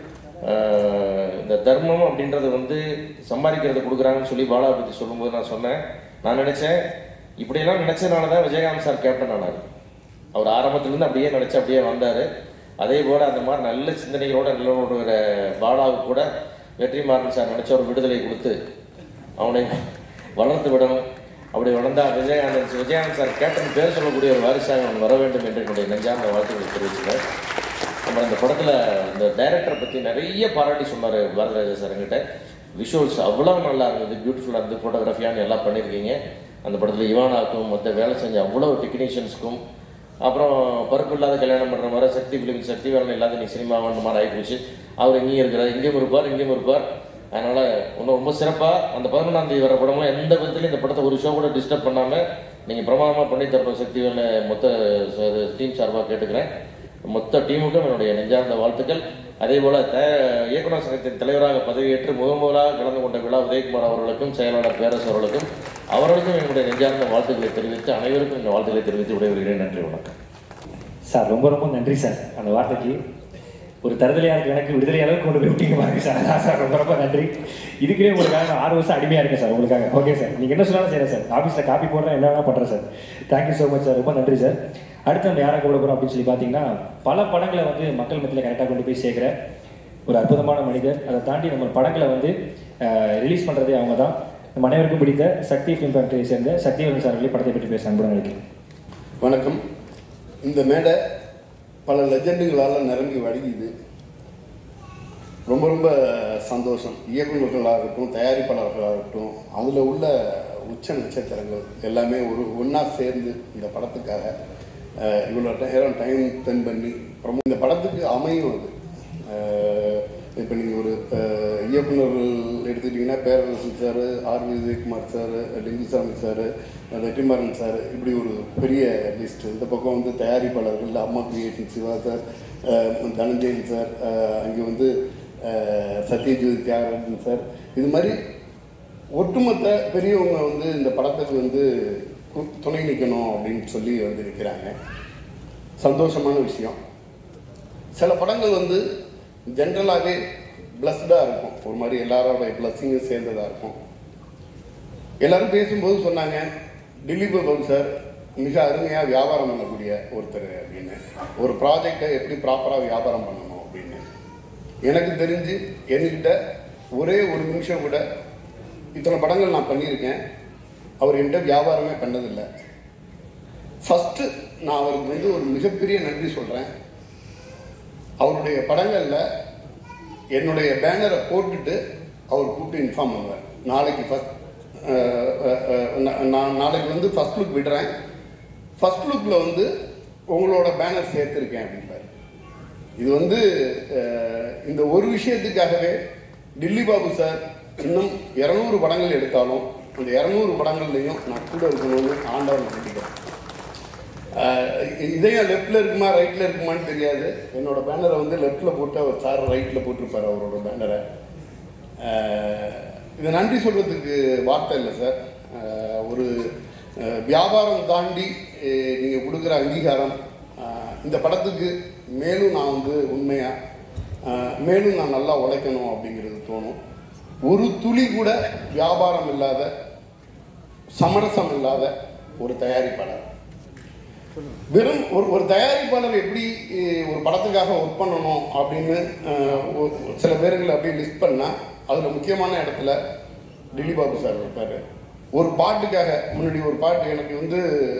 இந்த தர்மம் அப்படின்றது வந்து சம்பாதிக்கிறத கொடுக்குறாங்கன்னு சொல்லி பாலா பற்றி சொல்லும்போது நான் சொன்னேன், நான் நினச்சேன் இப்படியெல்லாம் நினச்சதுனால தான் விஜயகாந்த் சார் கேப்டன் ஆனார். அவர் ஆரம்பத்துலேருந்து அப்படியே நினச்சி அப்படியே வந்தார். அதே போல் அந்த மாதிரி நல்ல சிந்தனைகளோட நல்ல பாலாவுக்கு கூட வெற்றிமாறன் சார் நினச்ச ஒரு விடுதலை கொடுத்து அவனை வளர்த்து விடணும். அப்படி வளர்ந்தால் விஜயகாந்த் விஜயகாந்த் சார் கேப்டன் பேர் சொல்லக்கூடிய ஒரு வாரிசாக அவன் வர வேண்டும் என்று என்னுடைய நெஞ்சார்ந்த வாழ்த்துக்களை தெரிவிச்சுக்கிறேன். நம்ம இந்த படத்தில் இந்த டைரக்டரை பற்றி நிறைய பாராட்டி சொன்னார் பாரதிராஜா சார் என்கிட்ட. விஷுவல்ஸ் அவ்வளோ நல்லா இருந்தது, பியூட்டிஃபுல்லாக இருந்தது, ஃபோட்டோகிராஃபியானு எல்லாம் பண்ணியிருக்கீங்க. அந்த படத்தில் இவானாக்கும் மற்ற வேலை செஞ்ச அவ்வளோ டெக்னீஷியன்ஸ்க்கும், அப்புறம் பருப்பு இல்லாத கல்யாணம் பண்ணுற மாதிரி சக்தி ஃபிலிம் சக்தி வேலை இல்லாத நீ சினிமாவான மாதிரி ஆகிப்போச்சு. அவர் இங்கேயும் இருக்கிறார், இங்கேயும் இருப்பார், இங்கேயும் இருப்பார். அதனால் இன்னும் ரொம்ப சிறப்பாக அந்த பதினொன்றாம் தேதி வர படம்லாம் எந்த விதத்துலையும் இந்த படத்தை ஒரு ஷோ கூட டிஸ்டர்ப் பண்ணாமல் நீங்கள் பிரமாதமாக பண்ணி தரப்ப சக்திவேல் மொத்த டீம் சார்பாக கேட்டுக்கிறேன். மொத்த டீமுக்கும் என்னுடைய நெஞ்சார்ந்த வாழ்த்துக்கள். அதே போல் த இயக்குனர் சங்கத்தின் தலைவராக பதவியேற்று முதன்முதலாக கலந்து கொண்ட விழா உதயகுமார் அவர்களுக்கும் செயலாளர் பேரரசு அவர்களுக்கும் அவர்களுக்கும் என்னுடைய நெஞ்சார்ந்த வாழ்த்துக்களை தெரிவித்து அனைவருக்கும் இந்த வாழ்த்துக்களை தெரிவித்து விடைபெறுகிறேன். நன்றி, வணக்கம். சார் ரொம்ப ரொம்ப நன்றி சார். அந்த வார்த்தைக்கு ஒரு தருதலையாக எனக்கு விடுதலை அளவுக்கு கொண்டு போய் விட்டீங்க பாருங்க சார். சார் ரொம்ப ரொம்ப நன்றி. இதுக்குள்ளே உங்களுக்காக நான் ஆறு வருஷம் அடிமையாக இருக்கேன் சார் உங்களுக்காக. ஓகே சார், நீங்கள் என்ன சொன்னாலும் செய்கிறேன் சார். ஆஃபீஸில் காப்பி போடுறேன், என்ன வேணால் பண்ணுறேன் sir. Thank you so much sir, ரொம்ப நன்றி சார். அடுத்து நம்ம யாரை கூட போகிறோம் அப்படின்னு சொல்லி பார்த்தீங்கன்னா, பல படங்களை வந்து மக்கள் மத்தியில் கரெக்டாக கொண்டு போய் சேர்க்குற ஒரு அற்புதமான மனிதர். அதை தாண்டி நம்ம படங்களை வந்து ரிலீஸ் பண்ணுறதே அவங்க தான். நம்ம அனைவருக்கும் பிடித்த சக்தி ஃபிலிம் ஃபேக்டரியை சேர்ந்த சக்திவேலன் சார் படத்தை பற்றி பேச அன்புடன் நினைக்கிறேன். வணக்கம். இந்த மேடை பல லெஜண்டுகளால் நிரம்பி வடிக்குது. ரொம்ப ரொம்ப சந்தோஷம். இயக்குநர்களாகட்டும், தயாரிப்பாளர்களாகட்டும், அதில் உள்ள உச்ச நட்சத்திரங்கள் எல்லாமே ஒரு ஒன்றா சேர்ந்து இந்த படத்துக்காக இவ்வளோ நேரம் டைம் ஸ்பெண்ட் பண்ணி அப்புறம் இந்த படத்துக்கு அமையும். அது இப்போ நீங்கள் ஒரு இயக்குநர்கள் எடுத்துக்கிட்டிங்கன்னா Perarasu sir, R V Vijayakumar sir, Lingusamy sir, Vetrimaaran sir, இப்படி ஒரு பெரிய லிஸ்ட்டு. இந்த பக்கம் வந்து தயாரிப்பாளர்கள் Amma creation Siva sir, Dhananjayan sir, அங்கே வந்து சத்யஜோதி தியாகராஜன் சார், இது மாதிரி ஒட்டுமொத்த பெரியவங்க வந்து இந்த படத்துக்கு வந்து துணை நிற்கணும் அப்படின்னு சொல்லி வந்து நிற்கிறாங்க. சந்தோஷமான விஷயம். சில படங்கள் வந்து ஜென்ரலாகவே பிளஸ்டாக இருக்கும், ஒரு மாதிரி எல்லாரோட பிளஸ்ஸிங்கும் சேர்ந்ததாக இருக்கும். எல்லாரும் பேசும்போது சொன்னாங்க, திலீப் பாபு சார் மிக அருமையாக வியாபாரம் பண்ணக்கூடிய ஒருத்தர் அப்படின்னு, ஒரு ப்ராஜெக்டை எப்படி ப்ராப்பராக வியாபாரம் பண்ணணும் அப்படின்னு. எனக்கு தெரிஞ்சு என்கிட்ட ஒரே ஒரு நிமிஷம் கூட இத்தனை படங்கள் நான் பண்ணியிருக்கேன், அவர் என்கிட்ட வியாபாரமே பண்ணதில்லை. ஃபஸ்ட்டு நான் அவருக்கு வந்து ஒரு மிகப்பெரிய நன்றி சொல்கிறேன். அவருடைய படங்களில் என்னுடைய பேனரை போட்டுட்டு அவர் கூப்பிட்டு இன்ஃபார்ம் பண்ணுவார், நாளைக்கு ஃபஸ்ட் நான் நாளைக்கு வந்து ஃபஸ்ட் லுக் விடுறேன், ஃபஸ்ட் லுக்கில் வந்து உங்களோட பேனர் சேர்த்துருக்கேன் அப்படின்பார். இது வந்து இந்த ஒரு விஷயத்துக்காகவே திலீப் பாபு சார் இன்னும் இரநூறு படங்கள் எடுத்தாலும் அந்த இரநூறு படங்கள்லையும் நான் கூட இருக்கணும்னு ஆண்டவன் சொல்லிக்கிறேன். இதயம் லெஃப்டில் இருக்குமா ரைட்டில் இருக்குமான்னு தெரியாது. என்னோட பேனரை வந்து லெஃப்டில் போட்டு அவர் சார் ரைட்டில் போட்டிருப்பார் அவரோட பேனரை. இதை நன்றி சொல்கிறதுக்கு வார்த்தை இல்லை சார். ஒரு வியாபாரம் தாண்டி நீங்கள் கொடுக்குற அங்கீகாரம் இந்த படத்துக்கு மேலும் நான் வந்து உண்மையாக மேலும் நான் நல்லா உழைக்கணும் அப்படிங்கிறது தோணும். ஒரு துளி கூட வியாபாரம் இல்லாத, சமரசம் இல்லாத ஒரு தயாரிப்பாளர். வெறும் ஒரு ஒரு தயாரிப்பாளர் எப்படி ஒரு படத்துக்காக ஒர்க் பண்ணணும் அப்படின்னு சில பேர்கள் அப்படியே லிஸ்ட் பண்ணால் அதில் முக்கியமான இடத்துல திலீப் பாபு சார் இருப்பார். ஒரு பாட்டுக்காக முன்னாடி ஒரு பாட்டு எனக்கு வந்து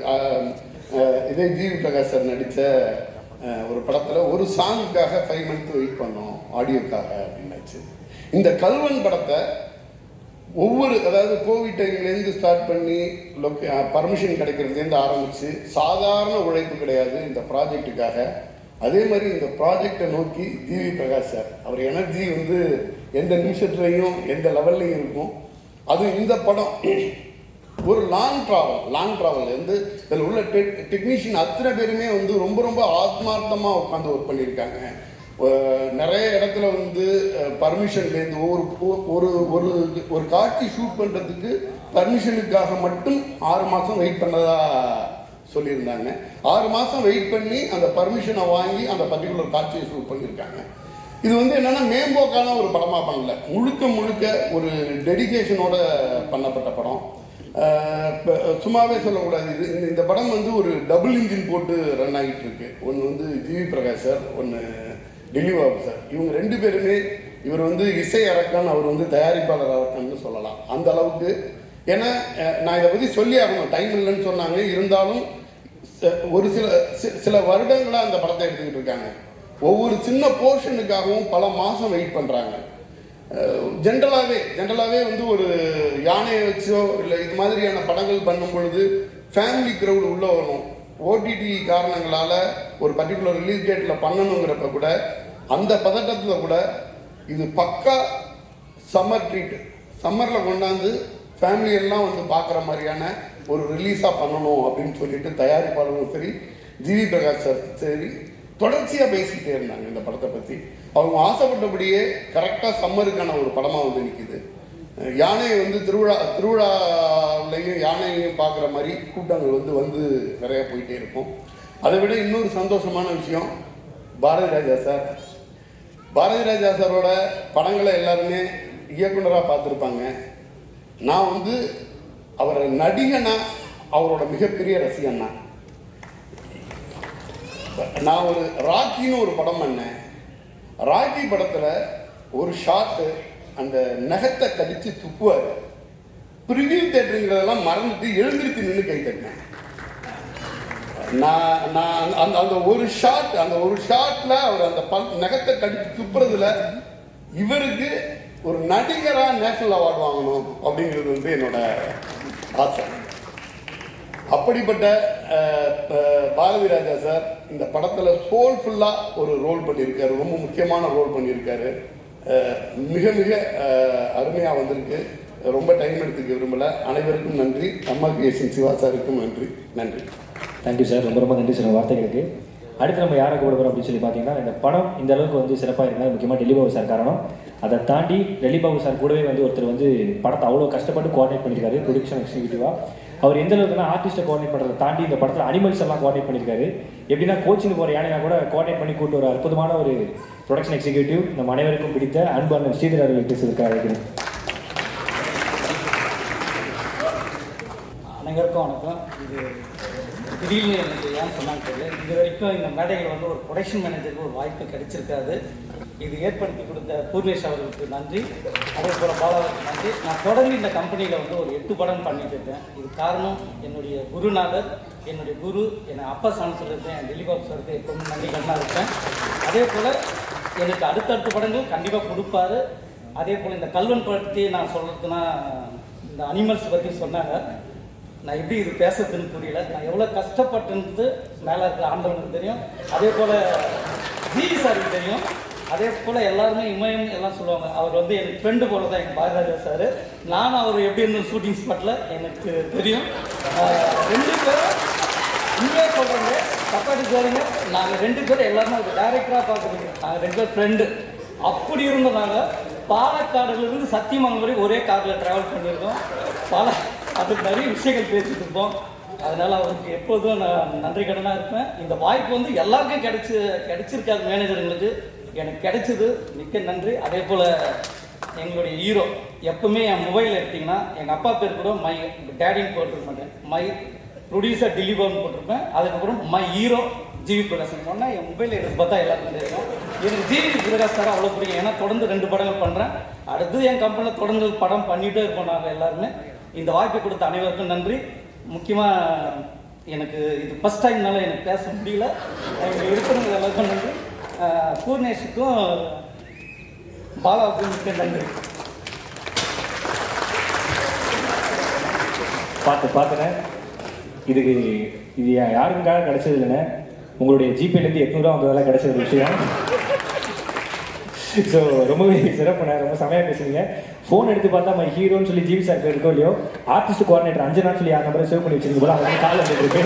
இதே ஜிவி பிரகாஷ் சார் நடித்த ஒரு படத்தில் ஒரு சாங்குக்காக ஃபைவ் மந்த் வெயிட் பண்ணோம் ஆடியோக்காக அப்படின்னாச்சு. இந்த கல்வன் படத்தை ஒவ்வொரு, அதாவது கோவிட் டைம்லேருந்து ஸ்டார்ட் பண்ணி லொக்கே பர்மிஷன் கிடைக்கிறதுலேருந்து ஆரம்பித்து சாதாரண உழைப்பு கிடையாது இந்த ப்ராஜெக்டுக்காக. அதே மாதிரி இந்த ப்ராஜெக்டை நோக்கி ஜிவி பிரகாஷ் சார் அவர் எனர்ஜி வந்து எந்த நிமிஷத்துலையும் எந்த லெவல்லையும் இருக்கும். அது இந்த படம் ஒரு லாங் ட்ராவல் லாங் ட்ராவல் வந்து இதில் உள்ள டெக் டெக்னீஷியன் அத்தனை பேருமே வந்து ரொம்ப ரொம்ப ஆத்மார்த்தமாக உட்காந்து ஒர்க் பண்ணியிருக்காங்க. நிறைய இடத்துல வந்து பர்மிஷன்லேருந்து ஒரு ஒரு ஒரு ஒரு காட்சி ஷூட் பண்ணுறதுக்கு பர்மிஷனுக்காக மட்டும் ஆறு மாதம் வெயிட் பண்ணதா சொல்லியிருந்தாங்க. ஆறு மாதம் வெயிட் பண்ணி அந்த பர்மிஷனை வாங்கி அந்த பர்டிகுலர் காட்சியை ஷூட் பண்ணியிருக்காங்க. இது வந்து என்னென்னா மேம்போக்கான ஒரு படமாக பண்ணல, முழுக்க முழுக்க ஒரு டெடிகேஷனோட பண்ணப்பட்ட படம். சும்மாவே சொல்லக்கூடாது. இது இந்த படம் வந்து ஒரு டபுள் இன்ஜின் போட்டு ரன் ஆகிட்டு இருக்கு. ஒன்று வந்து ஜிவி பிரகாஷ் சார், ஒன்று திலீப் பாபு சார். இவங்க ரெண்டு பேருமே, இவர் வந்து இசை அரக்கன், அவர் வந்து தயாரிப்பாளர் அரக்கன்னு சொல்லலாம் அந்த அளவுக்கு. ஏன்னா நான் இதை பற்றி சொல்லி ஆகணும், டைம் இல்லைன்னு சொன்னாங்க. இருந்தாலும் ஒரு சில சில வருடங்களாக அந்த படத்தை எடுத்துக்கிட்டு இருக்காங்க. ஒவ்வொரு சின்ன போர்ஷனுக்காகவும் பல மாதம் வெயிட் பண்ணுறாங்க. ஜென்ரலாகவே ஜென்ரலாகவே வந்து ஒரு யானையை வச்சோ இல்லை இது மாதிரியான படங்கள் பண்ணும் பொழுது ஃபேமிலி க்ரௌடு உள்ளே வரும். ஓடிடி காரணங்களால் ஒரு பர்டிகுலர் ரிலீஸ் டேட்டில் பண்ணணுங்கிறப்ப கூட அந்த பதட்டத்தில் கூட இது பக்கா சம்மர் ட்ரீட் சம்மரில் கொண்டாந்து ஃபேமிலி எல்லாம் வந்து பார்க்குற மாதிரியான ஒரு ரிலீஸாக பண்ணணும் அப்படின்னு சொல்லிட்டு தயாரிப்பாளரும் சரி ஜிவி பிரகாஷ் சார் சரி தொடர்ச்சியாக பேசிக்கிட்டே இருந்தாங்க இந்த படத்தை பற்றி. அவங்க ஆசைப்பட்டபடியே கரெக்டாக சம்மருக்கான ஒரு படமாக வந்து நிற்கிது. யானையை வந்து திருவிழா திருவிழாவிலையும் யானையையும் பார்க்குற மாதிரி கூட்டங்கள் வந்து வந்து நிறைய போயிட்டே இருக்கும். அதை விட இன்னொரு சந்தோஷமான விஷயம், பாரதி ராஜா சார் பாரதி ராஜா சாரோட படங்களை எல்லாருமே இயக்குனராக பார்த்துருப்பாங்க. நான் வந்து அவரை நடிகனா அவரோட மிகப்பெரிய ரசிகன்னா. நான் ஒரு ராக்கின்னு ஒரு படம் பண்ணேன். ராக்கி படத்தில் ஒரு ஷாட்டு அந்த நகத்தை கடிச்சு துப்புவார். ப்ரிவியூ தேட்டருங்கிறதெல்லாம் மறந்துட்டு எழுந்திருத்து நின்று கை தட்டினேன். நான் நான் அந்த அந்த ஒரு ஷாட் அந்த ஒரு ஷாட்டில் அவர் அந்த பல் நகத்தை கடிச்சு துப்புறதுல இவருக்கு ஒரு நடிகராக நேஷனல் அவார்டு வாங்கணும் அப்படிங்கிறது வந்து என்னோட ஆசை. அப்படிப்பட்ட பாரதி ராஜா சார் இந்த படத்தில் சோல்ஃபுல்லாக ஒரு ரோல் பண்ணியிருக்காரு. ரொம்ப முக்கியமான ரோல் பண்ணியிருக்காரு. மிக மிக அருமையாக வந்திருக்கு. ரொம்ப டைம் எடுத்துக்க விரும்பலை. அனைவருக்கும் நன்றி. அம்மா கிரியேஷன் சிவா சாருக்கும் நன்றி. நன்றி. Thank you sir. ரொம்ப ரொம்ப நன்றி சார் வார்த்தைகளுக்கு. அடுத்து நம்ம யாரை கூட போகிறோம் அப்படின்னு சொல்லி பார்த்தீங்கன்னா, இந்த படம் இந்த அளவுக்கு வந்து சிறப்பாக இருக்குன்னா முக்கியமாக டெல்லி பாபு சார் காரணம். அதை தாண்டி டெல்லி பாபு சார் கூடவே வந்து ஒருத்தர் வந்து படத்தை அவ்வளோ கஷ்டப்பட்டு கோஆர்டினேட் பண்ணியிருக்காரு ப்ரொடக்ஷன் எக்ஸிக்யூட்டிவாக. அவர் எந்த அளவுக்குன்னா ஆர்டிஸ்ட்டை கோஆர்டினேட் பண்ணுறதை தாண்டி இந்த படத்தில் அனிமல்ஸ் எல்லாம் கோஆர்டினேட் பண்ணியிருக்காரு. எப்படின்னா கோச்சிங் போகிற யானையா கூட கோஆர்டினேட் பண்ணி கூட்டு ஒரு அற்புதமான ஒரு ப்ரொடக்ஷன் எக்ஸிக்யூட்டிவ் நம்ம அனைவருக்கும் பிடித்த அன்பான ஸ்ரீதர் அவர்கள் பேசுவதற்காக இருக்கிறேன். அனைவருக்கும் வணக்கம். இது திடீர்னு எனக்கு ஏன் சொன்னாங்க தெரியல. இது வரைக்கும் இந்த மேடைகள் வந்து ஒரு ப்ரொடக்ஷன் மேனேஜருக்கு ஒரு வாய்ப்பு கிடைச்சிருக்காது. இது ஏற்படுத்தி கொடுத்த பூர்ணேஷ் அவர்களுக்கு நன்றி. அதே போல் பாலாவுக்கு நன்றி. நான் தொடர்ந்து இந்த கம்பெனியில் வந்து ஒரு எட்டு படம் பண்ணிட்டு இருக்கேன். இது காரணம் என்னுடைய குருநாதர், என்னுடைய குரு, என்னை அப்பா சாணத்தில் இருக்கேன். என் டெல்லி பாபு சாருக்கு எப்பவுமே நன்றி கண்ணாக இருக்கேன். அதே போல் எனக்கு அடுத்தடுத்த படங்கள் கண்டிப்பாக கொடுப்பாரு. அதே போல் இந்த கல்வன் பற்றி நான் சொல்கிறதுனா, இந்த அனிமல்ஸ் பற்றி சொன்னாங்க. நான் எப்படி இது பேசுறதுன்னு புரியல. நான் எவ்வளோ கஷ்டப்பட்டுன்றது மேலே இருக்கிற ஆண்டவனுக்கு தெரியும். அதே போல் ஜிவி சாருக்கு தெரியும். அதே போல் எல்லாருமே இமயம் எல்லாம் சொல்லுவாங்க. அவர் வந்து எனக்கு ஃப்ரெண்டு போல தான் எங்கள் பாரதிராஜா சார். நானும் அவர் எப்படி இருந்தோம் ஷூட்டிங் ஸ்பாட்டில் எனக்கு தெரியும். ரெண்டு பேரும் இங்கே சொல்கிறாங்க தப்பாட்டி சேருங்க. நாங்கள் ரெண்டு பேரும் எல்லாருமே ஒரு டைரக்டராக பார்க்குறீங்க. நாங்கள் ரெண்டு பேர் ஃப்ரெண்டு. அப்படி இருந்தோம். நாங்கள் பாலக்காடுலேருந்து சத்தியமங்கலம் வரை ஒரே காரில் ட்ராவல் பண்ணியிருக்கோம். பால அதுக்கு நிறைய விஷயங்கள் பேசிட்டு இருப்போம். அதனால் அவருக்கு எப்போதும் நான் நன்றி கடனாக இருப்பேன். இந்த வாய்ப்பு வந்து எல்லாருக்கும் கிடைச்சி கிடைச்சிருக்காது. மேனேஜருங்களுக்கு எனக்கு கிடைச்சிது. மிக்க நன்றி. அதே போல் எங்களுடைய ஹீரோ எப்பவுமே என் மொபைல் எடுத்திங்கன்னா எங்கள் அப்பா பேர் கூட மை டேடின்னு போட்டிருக்க மாட்டேன். மை ப்ரொடியூசர் டெல்லி பாபுன்னு போட்டிருப்பேன். அதுக்கப்புறம் மை ஹீரோ ஜிவி பிரகாஷ் சொன்னால் என் மொபைல் எடுத்து பார்த்தா எல்லாருக்கும் தெரியும். எனக்கு ஜிவி பிரகாஷ் சார் அவ்வளோ பிடிக்கும். ஏன்னா தொடர்ந்து ரெண்டு படங்கள் பண்ணுறேன். அடுத்து என் கம்பெனியில் தொடர்ந்து படம் பண்ணிகிட்டே இருப்போம் நாங்கள் எல்லாருமே. இந்த வாய்ப்பை கொடுத்த அனைவருக்கும் நன்றி. முக்கியமாக எனக்கு இது ஃபஸ்ட் டைம்னால எனக்கு பேச முடியல. இங்கே இருக்கிறவங்க எல்லாருக்கும் நன்றி. பூர்ணேஷுக்கும் பாலாவுக்கும் மிக்க நன்றி. பார்த்து பார்த்துனேன். இதுக்கு இது யாருக்காக கிடைச்சது இல்லைண்ணே, உங்களுடைய ஜிபேலேருந்து எட்நூறுவா வந்ததெல்லாம் கிடைச்ச ஒரு விஷயம். ஸோ ரொம்பவே சிறப்புண்ணே. ரொம்ப செமையாக பேசுவீங்க. ஃபோன் எடுத்து பார்த்தா மை ஹீரோன்னு சொல்லி ஜிவி சார் இருக்கோ இல்லையோ, ஆர்டிஸ்ட் கோஆர்டினேட்டர் அஞ்சனான்னு சொல்லி யார் நம்பரை சேவ் பண்ணி வச்சிருக்கீங்க போல, அவங்க கால் வந்துருக்கு.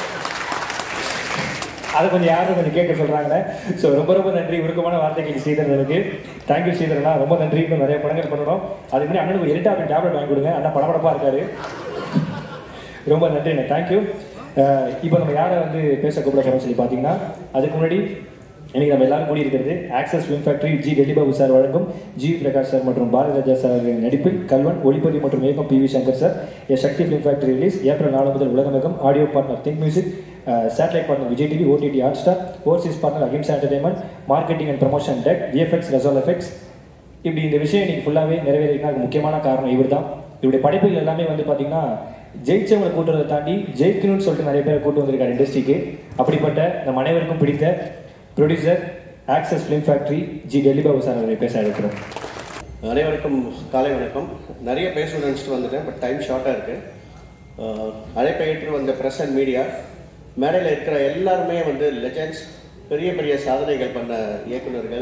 அதை கொஞ்சம் யாரும் கொஞ்சம் கேட்க சொல்கிறாங்களே. ஸோ ரொம்ப ரொம்ப நன்றி. உருக்கமான வார்த்தைக்கு ஸ்ரீதரனுக்கு தேங்க்யூ. ஸ்ரீதரனா ரொம்ப நன்றி. இன்னும் நிறைய படங்கள் பண்ணணும். அதுக்கு முன்னாடி அண்ணனுக்கு எரிட்டாபின் டேப்லெட் வாங்கி கொடுங்க. அண்ணா படப்படப்பாக இருக்காரு. ரொம்ப நன்றிண்ணே. தேங்க்யூ. இப்போ நம்ம யாரை வந்து பேச கூப்பிட போகிறோம்னு சொல்லி பார்த்தீங்கன்னா, அதுக்கு முன்னாடி இன்னைக்கு நம்ம எல்லாரும் கூடி இருக்கிறது access film factory G Delhi Babu sir வழங்கும் ஜி பிரகாஷ் சார் மற்றும் பாரதி ராஜா சார் நடிப்பில் கல்வன் ஒளிப்பதிவு மற்றும் இயக்கம் P V Shankar sir a Sakthi film factory release April நாலு முதல் உலகமகம். Audio partner think music, satellite partner Vijay TV, OTT Hotstar, overseas partner Ahimsa entertainment, marketing and promotion tech, VFX ரெசால் எஃபெக்ட்ஸ். இப்படி இந்த விஷயம் இன்னைக்கு ஃபுல்லாகவே நிறைவேறினா அது முக்கியமான காரணம் இவர் தான். இவருடைய படைப்புகள் எல்லாமே வந்து பார்த்தீங்கன்னா ஜெயிச்சவங்களை கூட்டுறதை தாண்டி ஜெயிக்கணும்னு சொல்லிட்டு நிறைய பேரை கூட்டு வந்திருக்காரு இண்டஸ்ட்ரிக்கு. அப்படிப்பட்ட நம்ம அனைவருக்கும் பிடித்த producer access film factory G Delhi Babu sir அவரை பேச இருக்கிறோம். அனைவருக்கும் காலை வணக்கம். நிறைய பேசணும்னு நினச்சிட்டு வந்துட்டேன், பட் டைம் ஷார்ட்டாக இருக்குது. அழைப்பை ஏற்று வந்த ப்ரெஸ் அண்ட் மீடியா, மேடையில் இருக்கிற எல்லாருமே வந்து லெஜெண்ட்ஸ், பெரிய பெரிய சாதனைகள் பண்ண இயக்குநர்கள்,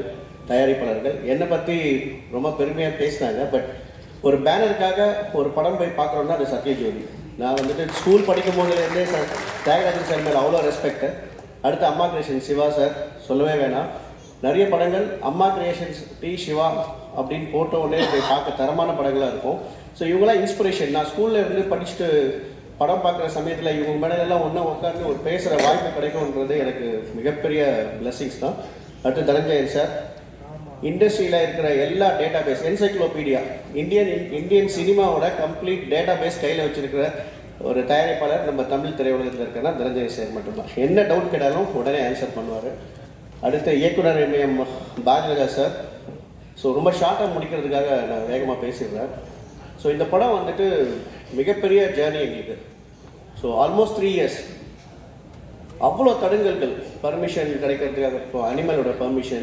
தயாரிப்பாளர்கள் என்னை பற்றி ரொம்ப பெருமையாக பேசினாங்க. பட் ஒரு பேனருக்காக ஒரு படம் போய் பார்க்குறோன்னா அது சத்யஜோதி. நான் வந்துட்டு ஸ்கூல் படிக்கும் போதுலேருந்தே சார் தியாகராஜன் சார் மேலே அவ்வளோ ரெஸ்பெக்ட். அடுத்து அம்மா கிரியேஷன் சிவா சார் சொல்லவே வேணாம். நிறைய படங்கள் அம்மா கிரியேஷன்ஸ் டி சிவா அப்படின்னு போட்ட உடனே போய் பார்க்க தரமான படங்களாக இருக்கும். ஸோ இவங்களாம் இன்ஸ்பிரேஷன். நான் ஸ்கூலில் இருந்து படிச்சுட்டு படம் பார்க்குற சமயத்தில் இவங்க மேடையெல்லாம் ஒன்றா உட்காந்து ஒரு பேசுகிற வாய்ப்பு கிடைக்கும்ன்றது எனக்கு மிகப்பெரிய பிளெஸிங்ஸ் தான். அடுத்து தனஞ்சயன் சார் இண்டஸ்ட்ரியில் இருக்கிற எல்லா database encyclopedia Indian Indian சினிமாவோட கம்ப்ளீட் டேட்டா பேஸ் கையில் வச்சுருக்கிற ஒரு தயாரிப்பாளர் நம்ம தமிழ் திரையுலகத்தில் இருக்கிறனா தனஞ்சயன் சார் மட்டும்தான். என்ன டவுட் கேட்டாலும் உடனே ஆன்சர் பண்ணுவார். அடுத்து இயக்குனர் எம்எம் பாரதிராஜா சார். ஸோ ரொம்ப ஷார்ட்டாக முடிக்கிறதுக்காக நான் வேகமாக பேசிடுறேன். ஸோ இந்த படம் வந்துட்டு மிகப்பெரிய ஜேர்னி எங்களுக்கு. ஸோ ஆல்மோஸ்ட் த்ரீ இயர்ஸ் அவ்வளோ தடங்கல்கள், பர்மிஷன் கிடைக்கிறதுக்காக இப்போ அனிமலோட பர்மிஷன்,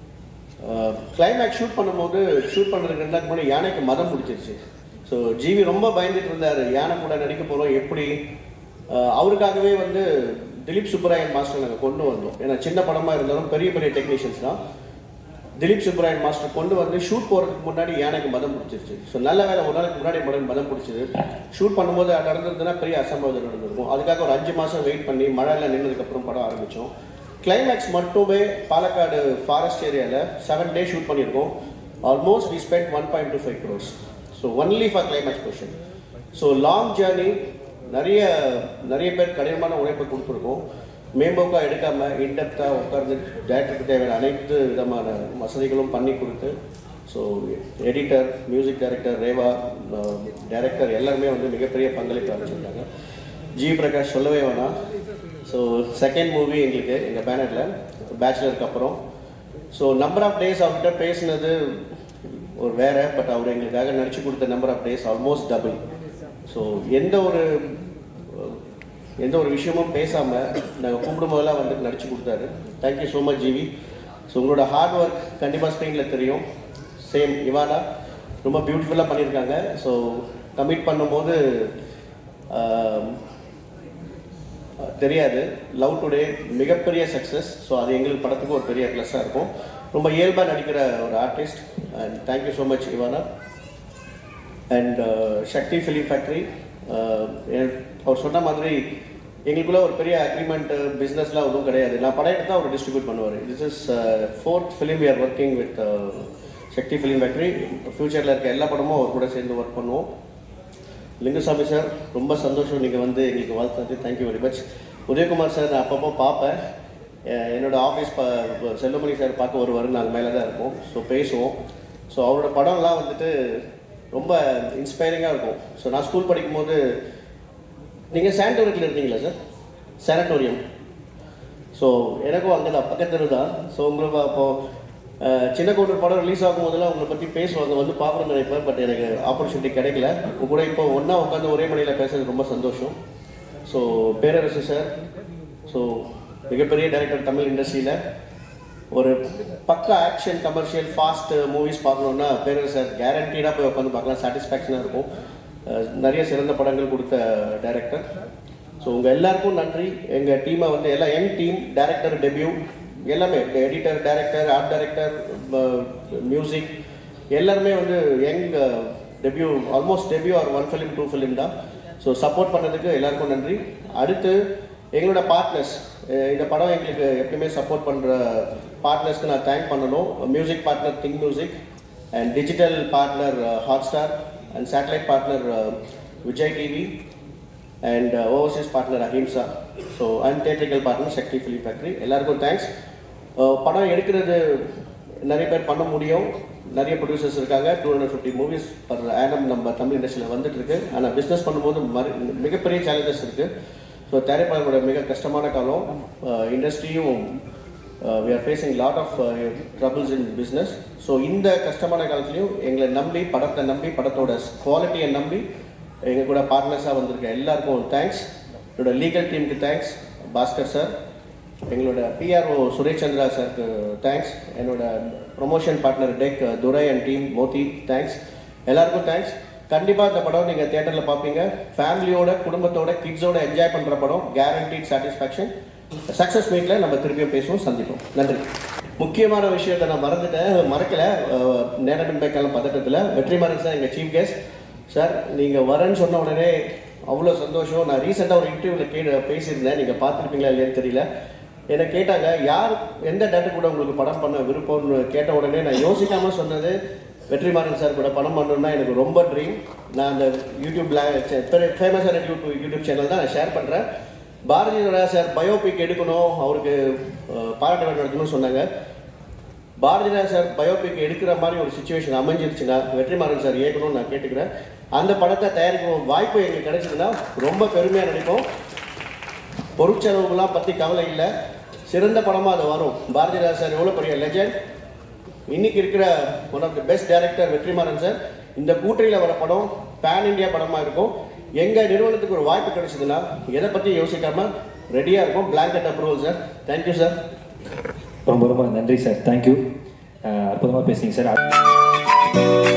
கிளைமேக்ஸ் ஷூட் பண்ணும்போது ஷூட் பண்ணுறதுக்கு ரெண்டாக்கு முன்னாடி யானைக்கு மதம் பிடிச்சிருச்சு. ஸோ ஜிவி ரொம்ப பயந்துட்டு இருந்தார், யானை கூட நடிக்க போகிறோம் எப்படி. அவருக்காகவே வந்து திலீப் சுப்பராயன் மாஸ்டர் நாங்கள் கொண்டு வந்தோம். ஏன்னா சின்ன படமாக இருந்தாலும் பெரிய பெரிய டெக்னீஷியன்ஸ் தான். திலீப் சுப்பராயன் மாஸ்டர் கொண்டு வந்து ஷூட் போகிறதுக்கு முன்னாடி யானைக்கு மதம் பிடிச்சிருச்சு. ஸோ நல்ல வேலை ஒரு நாளுக்கு முன்னாடி படம் மதம் பிடிச்சிது. ஷூட் பண்ணும்போது அது நடந்திருந்ததுன்னா பெரிய அசம்பாவிதம் நடந்திருக்கும். அதுக்காக ஒரு அஞ்சு மாதம் வெயிட் பண்ணி மழையில் நின்றதுக்கப்புறம் படம் ஆரம்பித்தோம். கிளைமேக்ஸ் மட்டுமே பாலக்காடு ஃபாரஸ்ட் ஏரியாவில் செவன் டே ஷூட் பண்ணியிருக்கோம். Almost we spend one point two five crores. So only for climax portion. So long journey, நிறைய நிறைய பேர் கடினமான உழைப்பை கொடுத்துருக்கோம். மேம்போக்காக எடுக்காமல் இன்டெப்த்தாக உட்கார்ந்து டேரக்டருக்கு தேவையான அனைத்து விதமான வசதிகளும் பண்ணி கொடுத்து, ஸோ எடிட்டர், மியூசிக் டைரக்டர், ரேவா டைரக்டர் எல்லாருமே வந்து மிகப்பெரிய பங்களிப்பு அளிச்சிருக்காங்க. ஜி பிரகாஷ் சொல்லவே வேணாம். ஸோ செகண்ட் மூவி எங்களுக்கு எங்கள் பேனரில் பேச்சுலருக்கு அப்புறம். ஸோ நம்பர் ஆஃப் டேஸ் அவர்கிட்ட பேசினது ஒரு வேறு, பட் அவர் எங்களுக்காக நடிச்சு கொடுத்த number of days almost double. So எந்த ஒரு எந்த ஒரு விஷயமும் பேசாமல் நாங்கள் கூப்பிடும் போதெல்லாம் வந்து நடிச்சு கொடுத்தாரு. Thank you so much GV. So உங்களோட ஹார்ட் ஒர்க் கண்டிப்பாக ஸ்க்ரீனில் தெரியும். சேம் இவானா ரொம்ப பியூட்டிஃபுல்லாக பண்ணியிருக்காங்க. ஸோ கமிட் பண்ணும்போது தெரியாது. லவ் டுடே மிகப்பெரிய சக்ஸஸ். ஸோ அது எங்களுக்கு படத்துக்கு ஒரு பெரிய ப்ளஸ்ஸாக இருக்கும். ரொம்ப இயல்பாக நடிக்கிற ஒரு artist. And thank you so much Ivana. And Sakthi film factory, அவர் சொன்ன மாதிரி எங்களுக்குள்ள ஒரு பெரிய அக்ரிமெண்ட் பிஸ்னஸ்லாம் எதுவும் கிடையாது. நான் படம் எடுத்து தான் அவர் டிஸ்ட்ரிபியூட் பண்ணுவார். This is fourth film we are working with Sakthi film factory. ஃப்யூச்சரில் இருக்க எல்லா படமும் அவர் கூட சேர்ந்து ஒர்க் பண்ணுவோம். லிங்குசாமி சார் ரொம்ப சந்தோஷம் நீங்கள் வந்து எங்களுக்கு வாழ்த்து. Thank you very much. Udhayakumar sir நான் அப்பப்போ பார்ப்பேன். என்னோடய ஆஃபீஸ் ப செல்வமணி சார் பார்க்க வருவார், நாங்கள் மேலே தான் இருப்போம். ஸோ பேசுவோம். ஸோ அவரோட படம்லாம் வந்துட்டு ரொம்ப இன்ஸ்பைரிங்காக இருக்கும். ஸோ நான் ஸ்கூல் படிக்கும்போது, நீங்கள் சானிட்டோரியத்தில் இருந்தீங்களா சார்? சானிட்டோரியம். ஸோ எனக்கும் அங்கே தான் பக்கத்தில் தான். ஸோ உங்களுக்கு அப்போது சின்ன கவுண்டர் படம் ரிலீஸ் ஆகும் போதெல்லாம் உங்களை பற்றி பேசுவாங்க, வந்து பார்க்கணும்னு நினைப்பேன். பட் எனக்கு ஆப்பர்ச்சுனிட்டி கிடைக்கல. உங்க கூட இப்போ ஒன்றா உட்காந்து ஒரே மணியில் பேசுறது ரொம்ப சந்தோஷம். ஸோ பேரரசு சார், ஸோ மிகப்பெரிய டைரக்டர் தமிழ் இண்டஸ்ட்ரியில். ஒரு பக்கா ஆக்ஷன் கமர்ஷியல் ஃபாஸ்ட் மூவிஸ் பார்க்கணுன்னா பேரரசு சார் கேரண்டீடாக போய் உட்காந்து பார்க்கலாம். சாட்டிஸ்ஃபேக்ஷனாக இருக்கும். நிறைய சிறந்த படங்கள் கொடுத்த டைரக்டர். ஸோ உங்கள் எல்லாருக்கும் நன்றி. எங்கள் டீமை வந்து எல்லாம் யங் டீம், டைரக்டர் டெபியூ எல்லாமே, editor, director, art director, music எல்லாருமே வந்து young debut, almost debut are one film two film தான். ஸோ சப்போர்ட் பண்ணதுக்கு எல்லாருக்கும் நன்றி. அடுத்து எங்களோட பார்ட்னர்ஸ், இந்த படம் எங்களுக்கு எப்பயுமே சப்போர்ட் பண்ணுற பார்ட்னர்ஸ்க்கு நான் தேங்க் பண்ணணும். Music partner think music, and digital partner Hotstar, and satellite partner Vijay TV, and overseas partner Ahimsa. So and theatrical partner Sakthi film factory. எல்லாருக்கும் தேங்க்ஸ். படம் எடுக்கிறது நிறைய பேர் பண்ண முடியும். நிறைய ப்ரொடியூசர்ஸ் இருக்காங்க. Two hundred fifty movies per annum நம்ம தமிழ் இண்டஸ்ட்ரியில் வந்துட்டு இருக்கு. ஆனால் பிஸ்னஸ் பண்ணும்போது மிகப்பெரிய சேலஞ்சஸ் இருக்குது. ஸோ தயாரிப்பாளர்களோட மிக கஷ்டமான காலம். இண்டஸ்ட்ரியும் we are facing lot of troubles in business. So இந்த கஷ்டமான காலத்துலையும் எங்களை நம்பி, படத்தை நம்பி, படத்தோட குவாலிட்டியை நம்பி எங்கள் கூட பார்ட்னர்ஸாக வந்திருக்க எல்லாருக்கும் தேங்க்ஸ். என்னோட லீகல் டீமுக்கு தேங்க்ஸ், பாஸ்கர் சார். எங்களோட பிஆர்ஓ சுரேஷ் சந்திரா சாருக்கு தேங்க்ஸ். என்னோட promotion partner tech Durai and team மோதி தேங்க்ஸ். எல்லாருக்கும் தேங்க்ஸ். கண்டிப்பாக இந்த படம் நீங்கள் தியேட்டரில் பார்ப்பீங்க. ஃபேமிலியோட, குடும்பத்தோட, கிட்ஸோட என்ஜாய் பண்ணுற படம். Guaranteed satisfaction. சக்ஸஸ் மீட்டில் நம்ம திருப்பியும் பேசுவோம், சந்திப்போம். நன்றி. முக்கியமான விஷயத்தை நான் மறந்துட்டேன் மறக்கலை நேரமின்மை காலம் பதட்டத்தில். வெற்றிமாறன் சார் எங்கள் சீஃப் கெஸ்ட் சார், நீங்கள் வரேன்னு சொன்ன உடனே அவ்வளோ சந்தோஷம். நான் ரீசெண்டாக ஒரு இன்டர்வியூவில் கே பேசியிருந்தேன், நீங்கள் பார்த்துருப்பீங்களா இல்லையான்னு தெரியல. என்னை கேட்டாங்க யார் எந்த டேட்டு கூட உங்களுக்கு படம் பண்ண விருப்பம்னு கேட்ட உடனே நான் யோசிக்காமல் சொன்னது வெற்றிமாறன் சார் கூட படம் பண்ணணும்னா எனக்கு ரொம்ப ட்ரீம். நான் அந்த யூடியூப்ல ஃபேமஸான யூடியூப் யூடியூப் சேனல் தான் நான் ஷேர் பண்ணுறேன். பாரதி ராஜா சார் பயோபிக் எடுக்கணும், அவருக்கு பாராட்ட வேண்டும் எடுக்கணும்னு சொன்னாங்க. பாரதி ராஜா சார் பயோபிக் எடுக்கிற மாதிரி ஒரு சுச்சுவேஷன் அமைஞ்சிருச்சுன்னா வெற்றிமாறன் சார் இயக்கணும்னு நான் கேட்டுக்கிறேன். அந்த படத்தை தயாரிக்கும் வாய்ப்பு எங்களுக்கு கிடைச்சதுன்னா ரொம்ப பெருமையாக நடிப்போம். பொருட்செலவுகள்லாம் பற்றி கவலை இல்லை, சிறந்த படமாக அது வரும். பாரதி ராஜா சார் எவ்வளோ பெரிய லெஜண்ட், இன்னைக்கு இருக்கிற one of the best director Vetrimaaran sir. இந்த கூட்டணியில் வர படம் பேன் இண்டியா படமாக இருக்கும். எங்கள் நிறுவனத்துக்கு ஒரு வாய்ப்பு கிடைச்சதுன்னா எதை பற்றி யோசிக்காமல் ரெடியாக இருக்கும். Blanket approval sir. Thank you sir. ரொம்ப ரொம்ப நன்றி சார். தேங்க்யூ. அற்புதமாக பேசுங்க சார்.